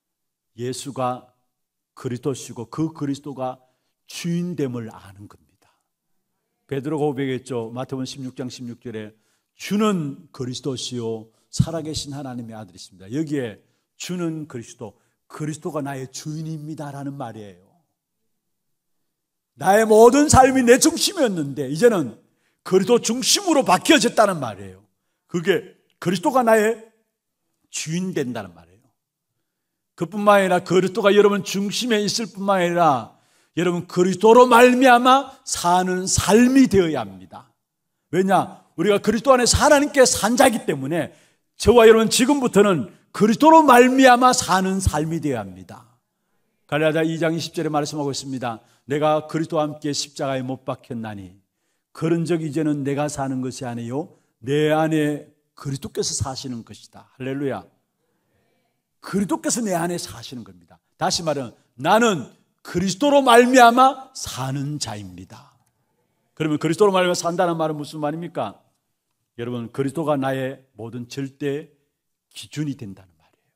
예수가 그리스도시고 그 그리스도가 주인됨을 아는 겁니다. 베드로가 고백했죠. 마태복음 십육 장 십육 절에 주는 그리스도시요 살아계신 하나님의 아들이십니다. 여기에 주는 그리스도, 그리스도가 나의 주인입니다라는 말이에요. 나의 모든 삶이 내 중심이었는데 이제는 그리스도 중심으로 바뀌어졌다는 말이에요. 그게 그리스도가 나의 주인 된다는 말이에요. 그뿐만 아니라 그리스도가 여러분 중심에 있을 뿐만 아니라 여러분 그리스도로 말미암아 사는 삶이 되어야 합니다. 왜냐? 우리가 그리스도 안에서 하나님께 산 자이기 때문에 저와 여러분 지금부터는 그리스도로 말미암아 사는 삶이 되어야 합니다. 갈라디아 이 장 이십 절에 말씀하고 있습니다. 내가 그리스도와 함께 십자가에 못 박혔나니 그런 적 이제는 내가 사는 것이 아니요 내 안에 그리스도께서 사시는 것이다. 할렐루야. 그리스도께서 내 안에 사시는 겁니다. 다시 말하면 나는 그리스도로 말미암아 사는 자입니다. 그러면 그리스도로 말미암아 산다는 말은 무슨 말입니까? 여러분, 그리스도가 나의 모든 절대 기준이 된다는 말이에요.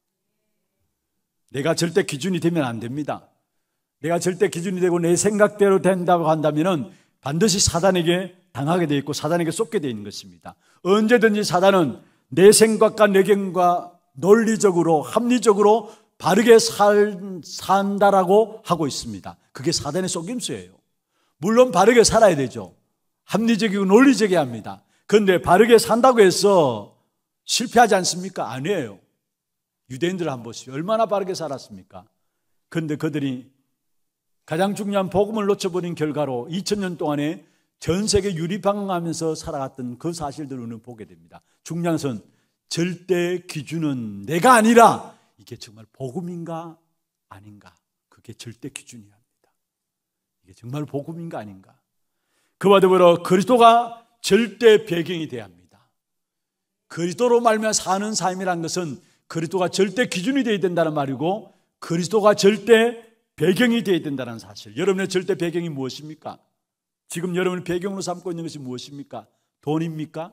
내가 절대 기준이 되면 안 됩니다. 내가 절대 기준이 되고 내 생각대로 된다고 한다면 반드시 사단에게 당하게 되어 있고 사단에게 쏟게 되어 있는 것입니다. 언제든지 사단은 내 생각과 내 견과 논리적으로 합리적으로 바르게 살, 산다라고 하고 있습니다. 그게 사단의 속임수예요. 물론 바르게 살아야 되죠. 합리적이고 논리적이어야 합니다. 그런데 바르게 산다고 해서 실패하지 않습니까? 아니에요. 유대인들 한번 보시죠. 얼마나 바르게 살았습니까? 그런데 그들이 가장 중요한 복음을 놓쳐버린 결과로 이천 년 동안에 전 세계 유리방황하면서 살아갔던 그 사실들을 우리는 보게 됩니다. 중요한 것은 절대 기준은 내가 아니라 이게 정말 복음인가 아닌가, 그게 절대 기준이야 합니다. 이게 정말 복음인가 아닌가. 그와 더불어 그리스도가 절대 배경이 되어야 합니다. 그리스도로 말미암아 사는 삶이란 것은 그리스도가 절대 기준이 되어야 된다는 말이고 그리스도가 절대 배경이 되어야 된다는 사실. 여러분의 절대 배경이 무엇입니까? 지금 여러분이 배경으로 삼고 있는 것이 무엇입니까? 돈입니까?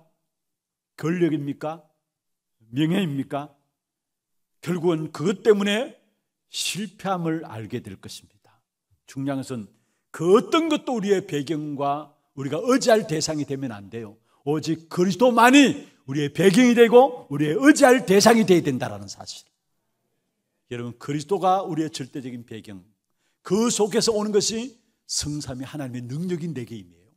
권력입니까? 명예입니까? 결국은 그것 때문에 실패함을 알게 될 것입니다. 중요한 것은 그 어떤 것도 우리의 배경과 우리가 의지할 대상이 되면 안 돼요. 오직 그리스도만이 우리의 배경이 되고 우리의 의지할 대상이 되어야 된다는 사실. 여러분, 그리스도가 우리의 절대적인 배경, 그 속에서 오는 것이 성삼위 하나님의 능력인 내게임이에요.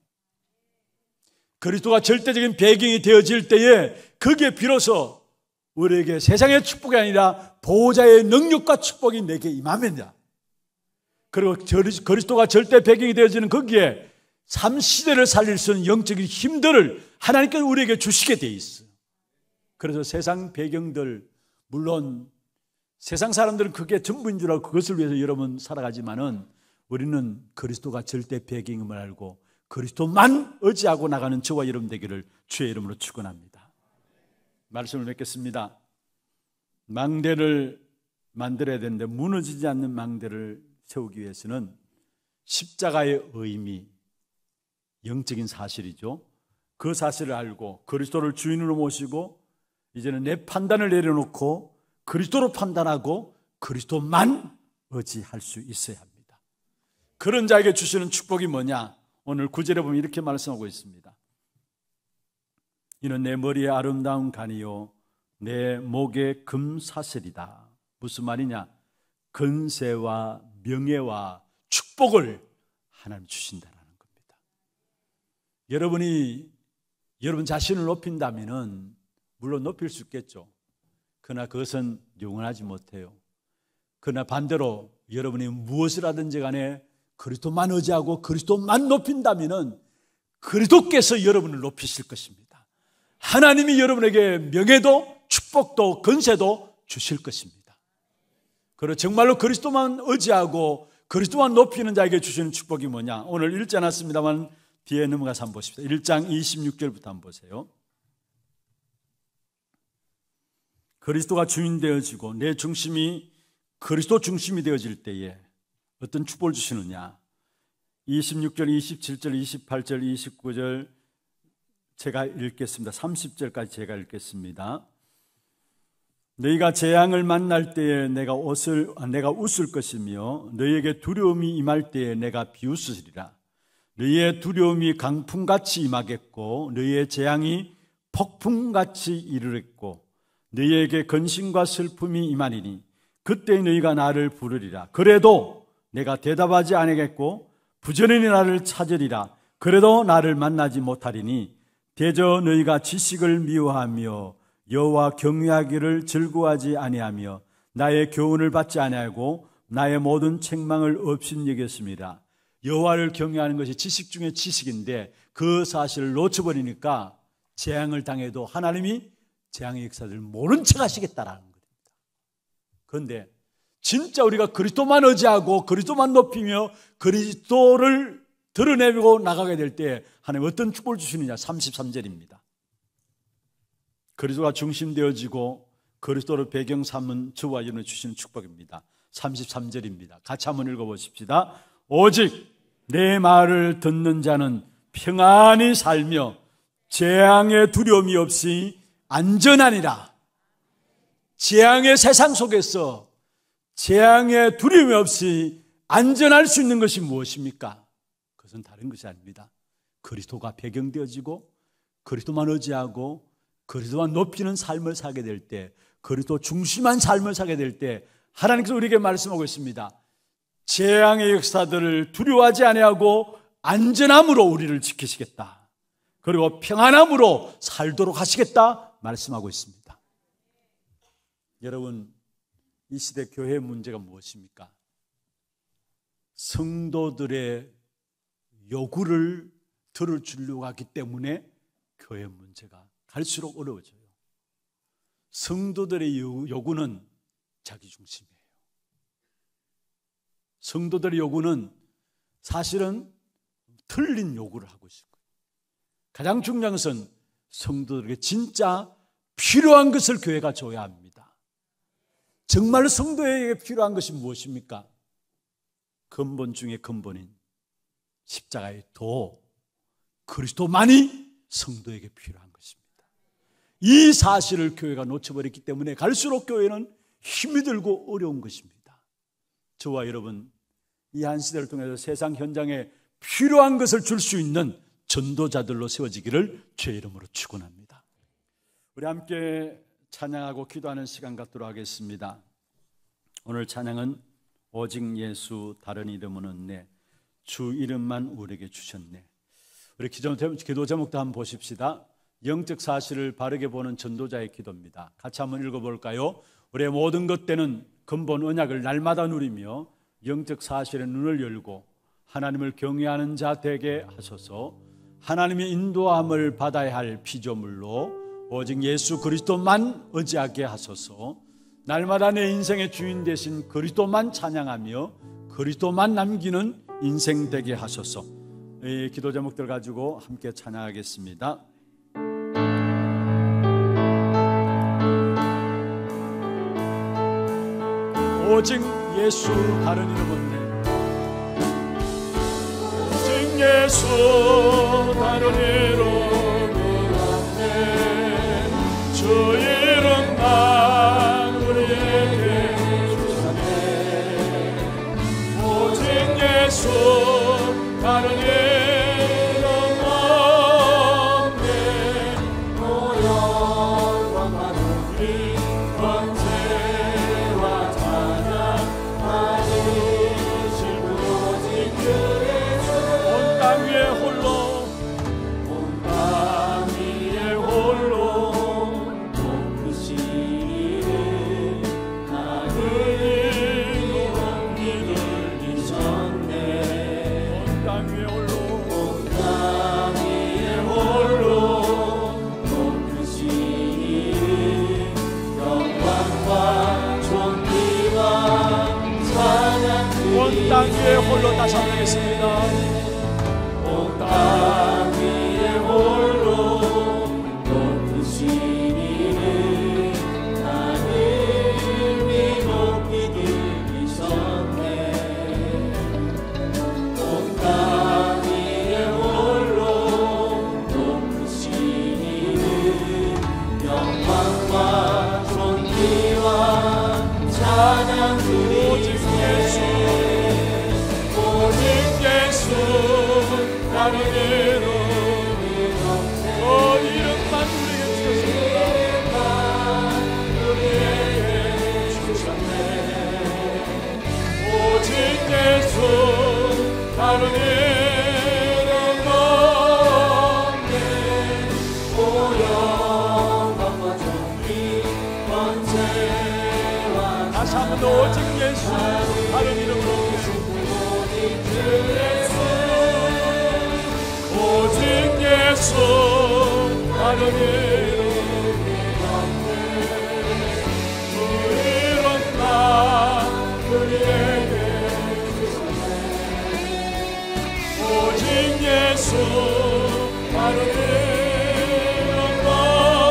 그리스도가 절대적인 배경이 되어질 때에 거기에 비로소 우리에게 세상의 축복이 아니라 보호자의 능력과 축복이 내게 임하면이다. 그리고 그리스도가 절대 배경이 되어지는 거기에 삶 시대를 살릴 수 있는 영적인 힘들을 하나님께서 우리에게 주시게 돼 있어요. 그래서 세상 배경들, 물론 세상 사람들은 그게 전부인 줄 알고 그것을 위해서 여러분 살아가지만은 우리는 그리스도가 절대 배경임을 알고 그리스도만 의지하고 나가는 저와 여러분 되기를 주의 이름으로 축원합니다. 말씀을 맺겠습니다. 망대를 만들어야 되는데 무너지지 않는 망대를 세우기 위해서는 십자가의 의미, 영적인 사실이죠. 그 사실을 알고 그리스도를 주인으로 모시고 이제는 내 판단을 내려놓고 그리스도로 판단하고 그리스도만 의지할 수 있어야 합니다. 그런 자에게 주시는 축복이 뭐냐? 오늘 구 절에 보면 이렇게 말씀하고 있습니다. 이는 내 머리에 아름다운 간이요 내 목에 금사슬이다. 무슨 말이냐? 건세와 명예와 축복을 하나님 주신다는 겁니다. 여러분이 여러분 자신을 높인다면은 물론 높일 수 있겠죠. 그러나 그것은 영원하지 못해요. 그러나 반대로 여러분이 무엇을 하든지 간에 그리스도만 의지하고 그리스도만 높인다면은 그리스도께서 여러분을 높이실 것입니다. 하나님이 여러분에게 명예도 축복도 건세도 주실 것입니다. 그리고 정말로 그리스도만 의지하고 그리스도만 높이는 자에게 주시는 축복이 뭐냐? 오늘 읽지 않았습니다만 뒤에 넘어가서 한번 보십시다. 일 장 이십육 절부터 한번 보세요. 그리스도가 주인 되어지고 내 중심이 그리스도 중심이 되어질 때에 어떤 축복을 주시느냐? 이십육 절, 이십칠 절, 이십팔 절, 이십구 절 제가 읽겠습니다. 삼십 절까지 제가 읽겠습니다. 너희가 재앙을 만날 때에 내가 옷을 내가 웃을 것이며 너희에게 두려움이 임할 때에 내가 비웃으리라. 너희의 두려움이 강풍같이 임하겠고 너희의 재앙이 폭풍같이 이르겠고 너희에게 근심과 슬픔이 임하리니 그때 너희가 나를 부르리라. 그래도 내가 대답하지 아니겠고 부지런히 나를 찾으리라. 그래도 나를 만나지 못하리니 대저 너희가 지식을 미워하며 여호와 경외하기를 즐거워하지 아니하며 나의 교훈을 받지 아니하고 나의 모든 책망을 없인 여겼습니다. 여호와를 경외하는 것이 지식 중에 지식인데 그 사실을 놓쳐버리니까 재앙을 당해도 하나님이 재앙의 역사를 모른 척 하시겠다라는 겁니다. 그런데 진짜 우리가 그리스도만 의지하고 그리스도만 높이며 그리스도를 드러내고 나가게 될 때 하나님 어떤 축복을 주시느냐? 삼십삼 절입니다. 그리스도가 중심되어지고 그리스도를 배경 삼은 저와 여러분이 주시는 축복입니다. 삼십삼 절입니다. 같이 한번 읽어보십시다. 오직 내 말을 듣는 자는 평안히 살며 재앙의 두려움이 없이 안전하니라. 재앙의 세상 속에서 재앙의 두려움이 없이 안전할 수 있는 것이 무엇입니까? 그것은 다른 것이 아닙니다. 그리스도가 배경되어지고 그리스도만 의지하고 그리스도만 높이는 삶을 살게 될 때, 그리스도 중심한 삶을 살게 될 때 하나님께서 우리에게 말씀하고 있습니다. 재앙의 역사들을 두려워하지 아니하고 안전함으로 우리를 지키시겠다. 그리고 평안함으로 살도록 하시겠다 말씀하고 있습니다. 여러분, 이 시대 교회의 문제가 무엇입니까? 성도들의 요구를 들어주려고 하기 때문에 교회 문제가 갈수록 어려워져요. 성도들의 요구는 자기 중심이에요. 성도들의 요구는 사실은 틀린 요구를 하고 있어요. 가장 중요한 것은 성도들에게 진짜 필요한 것을 교회가 줘야 합니다. 정말 성도에게 필요한 것이 무엇입니까? 근본 중에 근본인 십자가의 도, 그리스도만이 성도에게 필요한 것입니다. 이 사실을 교회가 놓쳐버렸기 때문에 갈수록 교회는 힘이 들고 어려운 것입니다. 저와 여러분, 이 한 시대를 통해서 세상 현장에 필요한 것을 줄 수 있는 전도자들로 세워지기를 주의 이름으로 축원합니다. 우리 함께 찬양하고 기도하는 시간 갖도록 하겠습니다. 오늘 찬양은 오직 예수 다른 이름은 없네, 주 이름만 우리에게 주셨네. 우리 기도 제목도 한번 보십시다. 영적 사실을 바르게 보는 전도자의 기도입니다. 같이 한번 읽어볼까요? 우리의 모든 것들은 근본 언약을 날마다 누리며 영적 사실의 눈을 열고 하나님을 경외하는 자 되게 하소서. 하나님의 인도함을 받아야 할 피조물로 오직 예수 그리스도만 의지하게 하소서. 날마다 내 인생의 주인 되신 그리스도만 찬양하며 그리스도만 남기는 인생 되게 하소서. 이 기도 제목들 가지고 함께 찬양하겠습니다. 오직 예수 다른 이름 없네, 오직 예수 다른 이름은 없네, 주 이름만 우리에게 주셨네. 오직 예수 다른 이름 없네, 모여와 하늘이 권세와 찬양 받으실 오직 그 예수. 온 땅 위에 홀로, 온 땅 위에 홀로 높으신 이름 하늘이 높이를 이셨네. 온 땅 위에 홀로, 온 땅 위에 홀로 높으신 이름 영광과 존귀와 찬양 드리네. 온 땅 위에 홀로 다시 한번 하겠습니다. 온 땅 위에 홀로 높으신 이름 하늘이 높이 들리셨네. 온 땅 위에 홀로 높으신 이름 영광과 존귀와 찬양 드리네. 오직 예수, 오직 예수 다른 이름이 없네. 그 이름만 우리에게 주셨네. 오직 예수 다른 이름 없네. 오영광과 존귀 권세와 다시 한번 더 오직 예수 다른 이름 없네. 오직 예수 다른 이름이 없네. 그 이름만 우리에게 주셨네. 오직 예수 다른 이름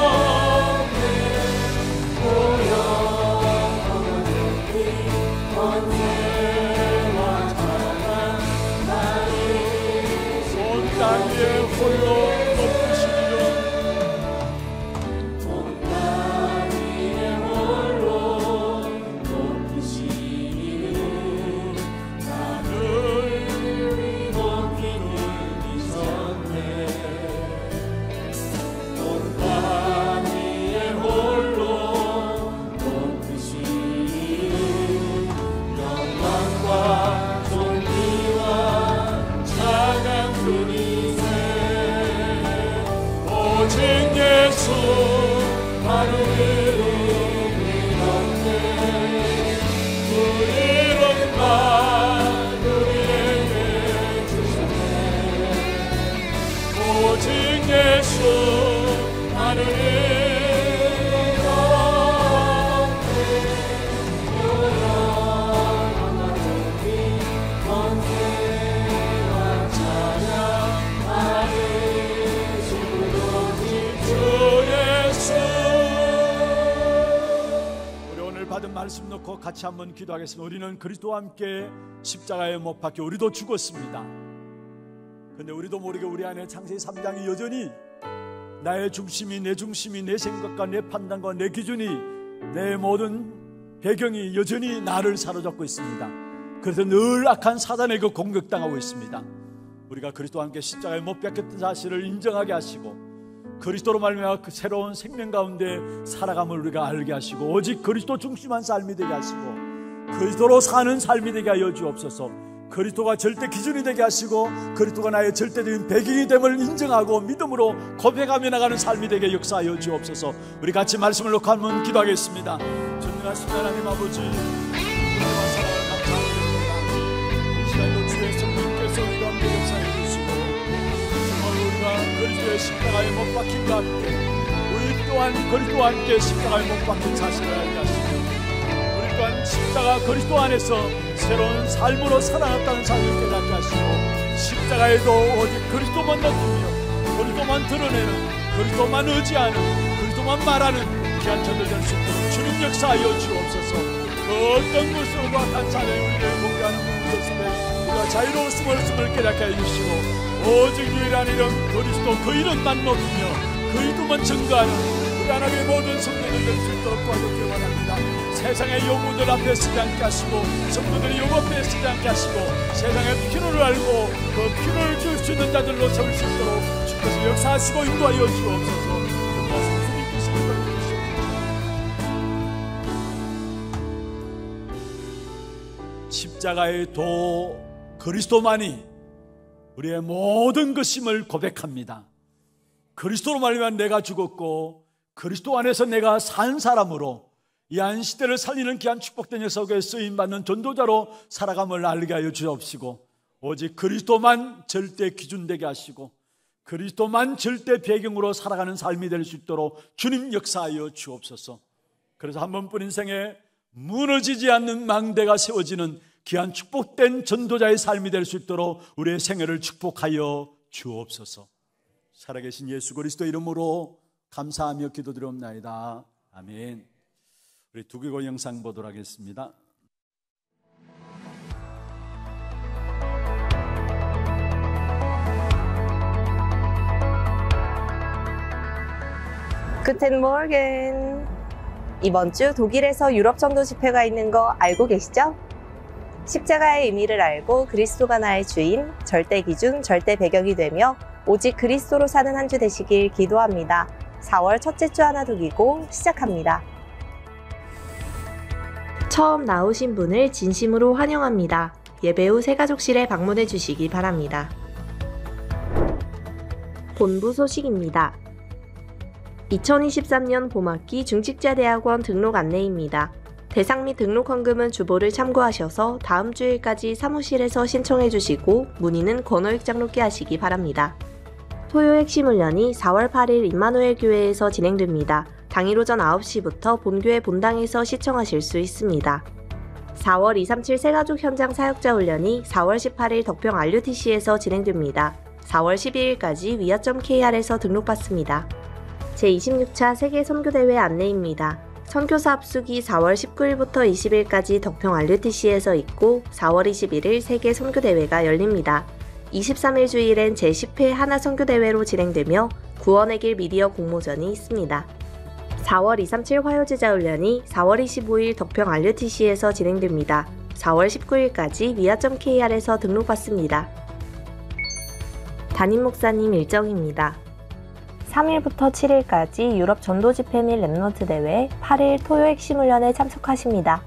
없네. 오영광과 존귀 땅 위에 홀로 높으시리라. 온 땅 위에 홀로 높으시리니 나를 높이는 이셨네. 온 땅 위에 홀로 높으시리니 영광과 존귀와 찬양들이 오직 예수 하늘의 이름에 그 이름만 우리에게 주셨네. 오직 예수 하늘의 받은 말씀 놓고 같이 한번 기도하겠습니다. 우리는 그리스도와 함께 십자가에 못 박혀 우리도 죽었습니다. 근데 우리도 모르게 우리 안에 창세기 삼 장이 여전히 나의 중심이, 내 중심이, 내 생각과 내 판단과 내 기준이, 내 모든 배경이 여전히 나를 사로잡고 있습니다. 그래서 늘 악한 사단에게 공격당하고 있습니다. 우리가 그리스도와 함께 십자가에 못 박혔던 사실을 인정하게 하시고 그리스도로 말미암아 그 새로운 생명 가운데 살아감을 우리가 알게 하시고 오직 그리스도 중심한 삶이 되게 하시고 그리스도로 사는 삶이 되게 하여 주옵소서. 그리스도가 절대 기준이 되게 하시고 그리스도가 나의 절대적인 배경이 됨을 인정하고 믿음으로 고백하며 나가는 삶이 되게 역사하여 주옵소서. 우리 같이 말씀을 놓고 한번 기도하겠습니다. 전능하신 하나님 아버지, 우리와 사랑을 감사드립니다. 이 시간도 주의 성령께서 우리 가운데 역사해 주시고 그리스도의 십자가에 못 박힌과 함께 우리 또한 그리스도와 함께 십자가에 못 박힌 사실을 알게 하시고 우리 또한 십자가 그리스도 안에서 새로운 삶으로 살아났다는 사실을 깨닫게 하시고 십자가에도 오직 그리스도만 높이며 그리스도만 드러내는 그리스도만 의지하는 그리스도만 말하는 귀한 전들 될 수 있도록 주님 역사하여 주옵소서. 그 어떤 것으로도 악한 사람이 우리를 공개하는 것을 우리가 자유로웠음을 숨을 깨닫게 해주시고 오직 유일한 이름 그리스도 그 이름만 높이며 그 이름만 증거하는 우리 하나님의 모든 성도들 될 수 있도록 도와주길 바랍니다. 세상의 요구들 앞에 쓰지 않게 하시고 성도들의 요구 앞에 쓰지 않게 하시고 세상의 필요를 알고 그 필요를 줄 수 있는 자들로 세울 수 있도록 주께서 역사하시고 인도하여 주옵소서. 그 말씀 주님께서 인도해 주시옵소서. 십자가의 도 그리스도만이 우리의 모든 것임을 고백합니다. 그리스도로 말미암아 내가 죽었고 그리스도 안에서 내가 산 사람으로 이 한 시대를 살리는 귀한 축복된 역사에 쓰임받는 전도자로 살아감을 알게 하여 주옵시고 오직 그리스도만 절대 기준되게 하시고 그리스도만 절대 배경으로 살아가는 삶이 될 수 있도록 주님 역사하여 주옵소서. 그래서 한 번뿐 인생에 무너지지 않는 망대가 세워지는 귀한 축복된 전도자의 삶이 될 수 있도록 우리의 생애를 축복하여 주옵소서. 살아계신 예수 그리스도 이름으로 감사하며 기도드리옵나이다. 아멘. 우리 두개골 영상 보도록 하겠습니다. 구텐 모르겐. 이번 주 독일에서 유럽 전도 집회가 있는 거 알고 계시죠? 십자가의 의미를 알고 그리스도가 나의 주인, 절대 기준, 절대 배경이 되며 오직 그리스도로 사는 한 주 되시길 기도합니다. 사월 첫째 주 하나 두기고 시작합니다. 처음 나오신 분을 진심으로 환영합니다. 예배 후 새가족실에 방문해 주시기 바랍니다. 본부 소식입니다. 이천이십삼 년 봄학기 중직자대학원 등록 안내입니다. 대상 및 등록 헌금은 주보를 참고하셔서 다음 주일까지 사무실에서 신청해 주시고 문의는 권호익 장로께 하시기 바랍니다. 토요 핵심 훈련이 사월 팔일 임마누엘 교회에서 진행됩니다. 당일 오전 아홉 시부터 본교회 본당에서 시청하실 수 있습니다. 사월 이삼칠 새가족 현장 사역자 훈련이 사월 십팔일 덕평 알유티씨에서 진행됩니다. 사월 십이일까지 위아 닷 케이알에서 등록받습니다. 제이십육 차 세계 선교대회 안내입니다. 선교사 합숙이 사월 십구일부터 이십일까지 덕평 알유티씨에서 있고 사월 이십일일 세계 선교대회가 열립니다. 이십삼일 주일엔 제십회 하나 선교대회로 진행되며 구원의 길 미디어 공모전이 있습니다. 사월 이삼칠 화요제자훈련이 사월 이십오일 덕평 알유티씨에서 진행됩니다. 사월 십구일까지 위아 점 케이알에서 등록받습니다. 담임 목사님 일정입니다. 삼일부터 칠일까지 유럽 전도 집회 및 랩넌트 대회, 팔일 토요 핵심 훈련에 참석하십니다.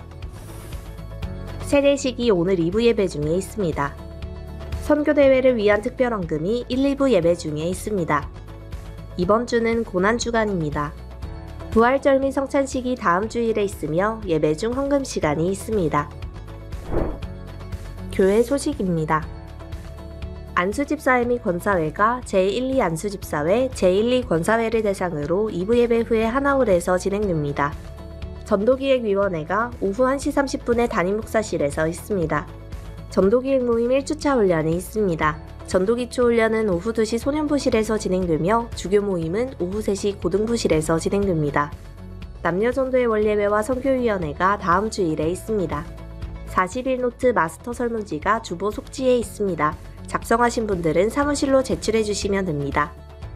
세례식이 오늘 이 부 예배 중에 있습니다. 선교대회를 위한 특별헌금이 일, 이 부 예배 중에 있습니다. 이번 주는 고난주간입니다. 부활절 및 성찬식이 다음 주일에 있으며 예배 중 헌금 시간이 있습니다. 교회 소식입니다. 안수집사회 및 권사회가 제일, 이 안수집사회, 제일, 이 권사회를 대상으로 이 부 예배 후에 하나홀에서 진행됩니다. 전도기획위원회가 오후 한 시 삼십 분에 담임목사실에서 있습니다. 전도기획 모임 일 주차 훈련이 있습니다. 전도기초 훈련은 오후 두 시 소년부실에서 진행되며 주교 모임은 오후 세 시 고등부실에서 진행됩니다. 남녀전도의 원예회와 선교위원회가 다음 주일에 있습니다. 사십일 노트 마스터 설문지가 주보 속지에 있습니다. 작성하신 분들은 사무실로 제출해 주시면 됩니다.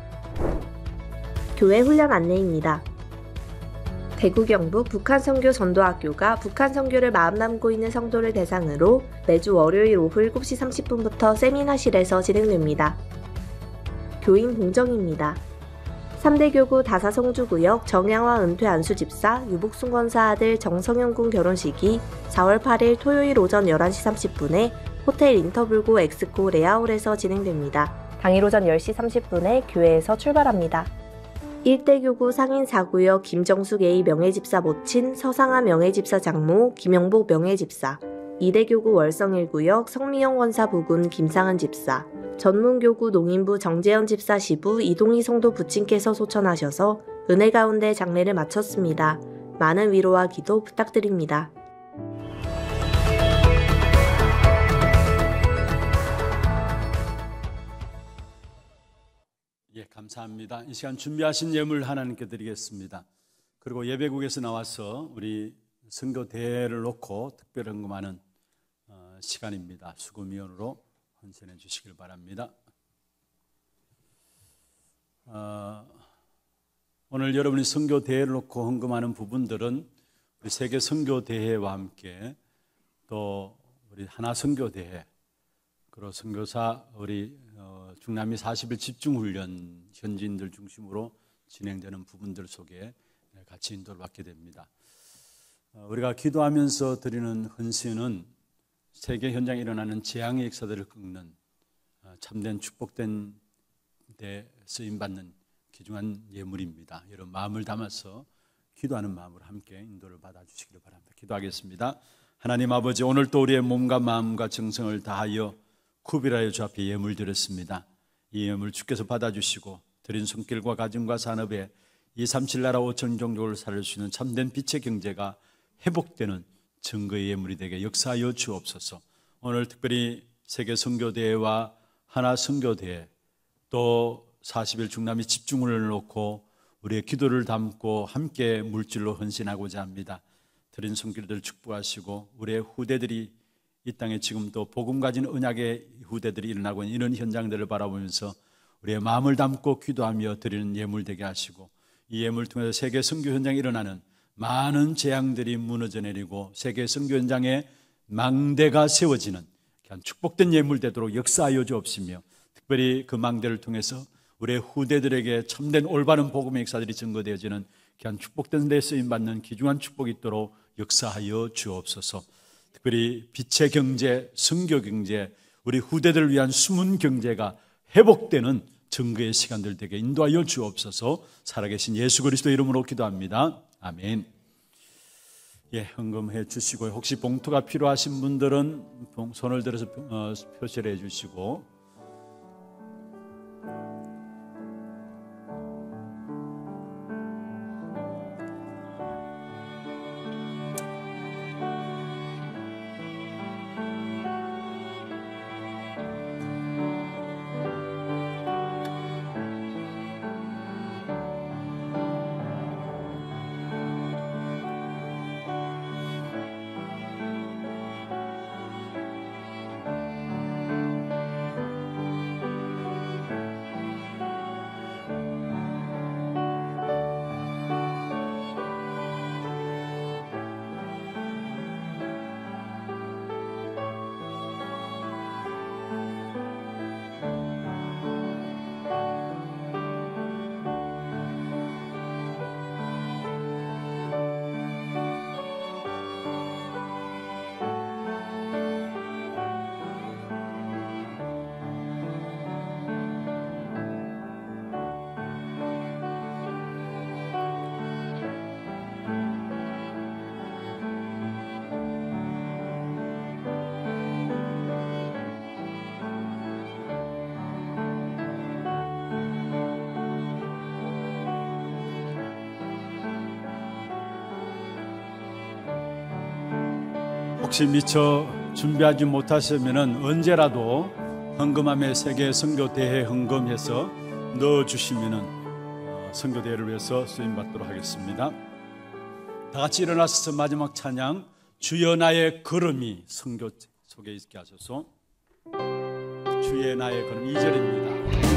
교회 훈련 안내입니다. 대구 경북 북한선교전도학교가 북한 선교를 마음 담고 있는 성도를 대상으로 매주 월요일 오후 일곱 시 삼십 분부터 세미나실에서 진행됩니다. 교인 공정입니다. 삼 대 교구 다사성주구역 정양화 은퇴 안수집사 유복순 권사 아들 정성현 군 결혼식이 사월 팔일 토요일 오전 열한 시 삼십 분에 호텔 인터블고 엑스코 레아홀에서 진행됩니다. 당일 오전 열 시 삼십 분에 교회에서 출발합니다. 일 대 교구 상인 사 구역 김정숙 A 명예집사 모친 서상아 명예집사 장모 김영복 명예집사, 이 대 교구 월성 일 구역 성미영 권사 부군 김상은 집사, 전문교구 농인부 정재현 집사 시부 이동희 성도 부친께서 소천하셔서 은혜 가운데 장례를 마쳤습니다. 많은 위로와 기도 부탁드립니다. 예, 감사합니다. 이 시간 준비하신 예물 하나님께 드리겠습니다. 그리고 예배국에서 나와서 우리 선교 대회를 놓고 특별 헌금하는 어, 시간입니다. 수금위원으로 헌신해 주시길 바랍니다. 어, 오늘 여러분이 선교 대회를 놓고 헌금하는 부분들은 우리 세계 선교 대회와 함께 또 우리 하나 선교 대회, 그리고 선교사 우리 어, 중남미 사십 일 집중훈련 현지인들 중심으로 진행되는 부분들 속에 같이 인도를 받게 됩니다. 어, 우리가 기도하면서 드리는 헌신은 세계 현장에 일어나는 재앙의 역사들을 꺾는 어, 참된 축복된 데 쓰임받는 귀중한 예물입니다. 여러분 마음을 담아서 기도하는 마음으로 함께 인도를 받아주시기를 바랍니다. 기도하겠습니다. 하나님 아버지, 오늘 또 우리의 몸과 마음과 정성을 다하여 구별하여 주 앞에 예물 드렸습니다. 이 예물 주께서 받아주시고 드린 손길과 가정과 산업에 이삼칠 나라 오천 종족을 살릴 수 있는 참된 빛의 경제가 회복되는 증거의 예물이 되게 역사하여 주옵소서. 오늘 특별히 세계 선교대회와 하나 선교대회 또 사십 일 중남미 집중훈련을 놓고 우리의 기도를 담고 함께 물질로 헌신하고자 합니다. 드린 손길들 축복하시고 우리의 후대들이 이 땅에 지금 또 복음 가진 언약의 후대들이 일어나고 있는 이런 현장들을 바라보면서 우리의 마음을 담고 기도하며 드리는 예물 되게 하시고 이 예물 통해서 세계 선교 현장에 일어나는 많은 재앙들이 무너져 내리고 세계 선교 현장에 망대가 세워지는 축복된 예물 되도록 역사하여 주옵시며 특별히 그 망대를 통해서 우리의 후대들에게 참된 올바른 복음의 역사들이 증거되어지는 귀한 축복된 데 쓰임받는 귀중한 축복이 있도록 역사하여 주옵소서. 특별히 빛의 경제, 선교 경제, 우리 후대들을 위한 숨은 경제가 회복되는 증거의 시간들 되게 인도하여 주옵소서. 살아계신 예수 그리스도 이름으로 기도합니다. 아멘. 예, 헌금해 주시고 혹시 봉투가 필요하신 분들은 손을 들어서 표시를 해 주시고 혹시 미처 준비하지 못하시면 언제라도 헌금함에 세계 선교대회 헌금해서 넣어주시면 선교대회를 위해서 쓰임받도록 하겠습니다. 다 같이 일어나서 마지막 찬양 주여 나의 걸음이 선교 속에 있게 하셔서 주의 나의 걸음 이 절입니다.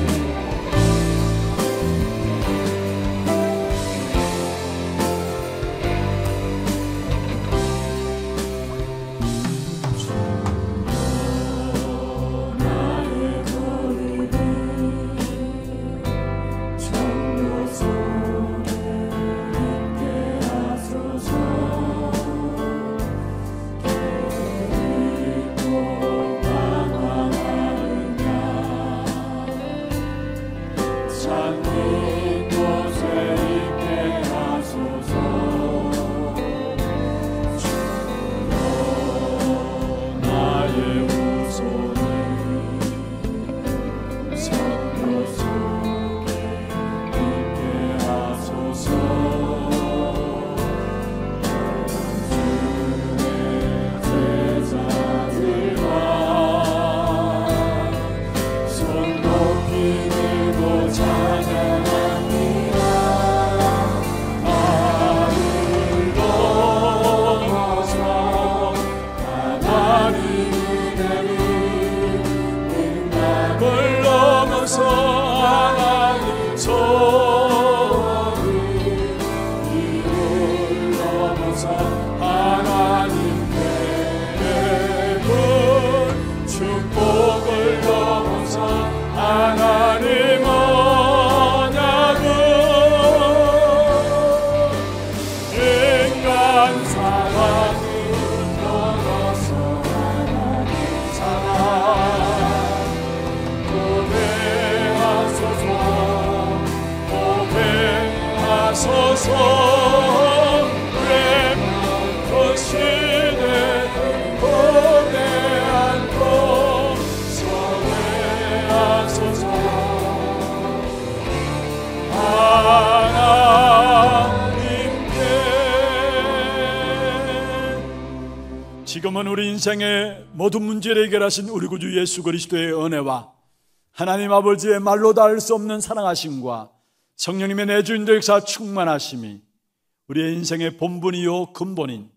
지금은 우리 인생의 모든 문제를 해결하신 우리 구주 예수 그리스도의 은혜와 하나님 아버지의 말로 닿을 수 없는 사랑하심과 성령님의 내주인도 역사 충만하심이 우리의 인생의 본분이요 근본인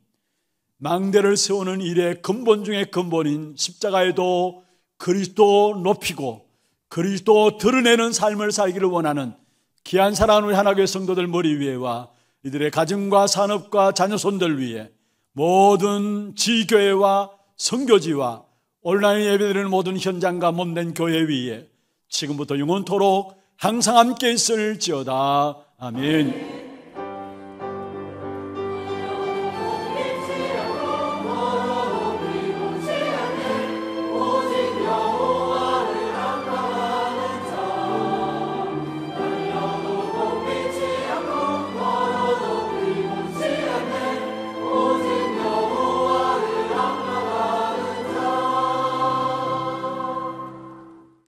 망대를 세우는 일의 근본 중의 근본인 십자가에도 그리스도 높이고 그리스도 드러내는 삶을 살기를 원하는 귀한 사랑하는 우리 하나교회 성도들 머리 위에와 이들의 가정과 산업과 자녀손들 위에 모든 지교회와 선교지와 온라인 예배드리는 모든 현장과 몸된 교회 위에 지금부터 영원토록 항상 함께 있을지어다. 아멘.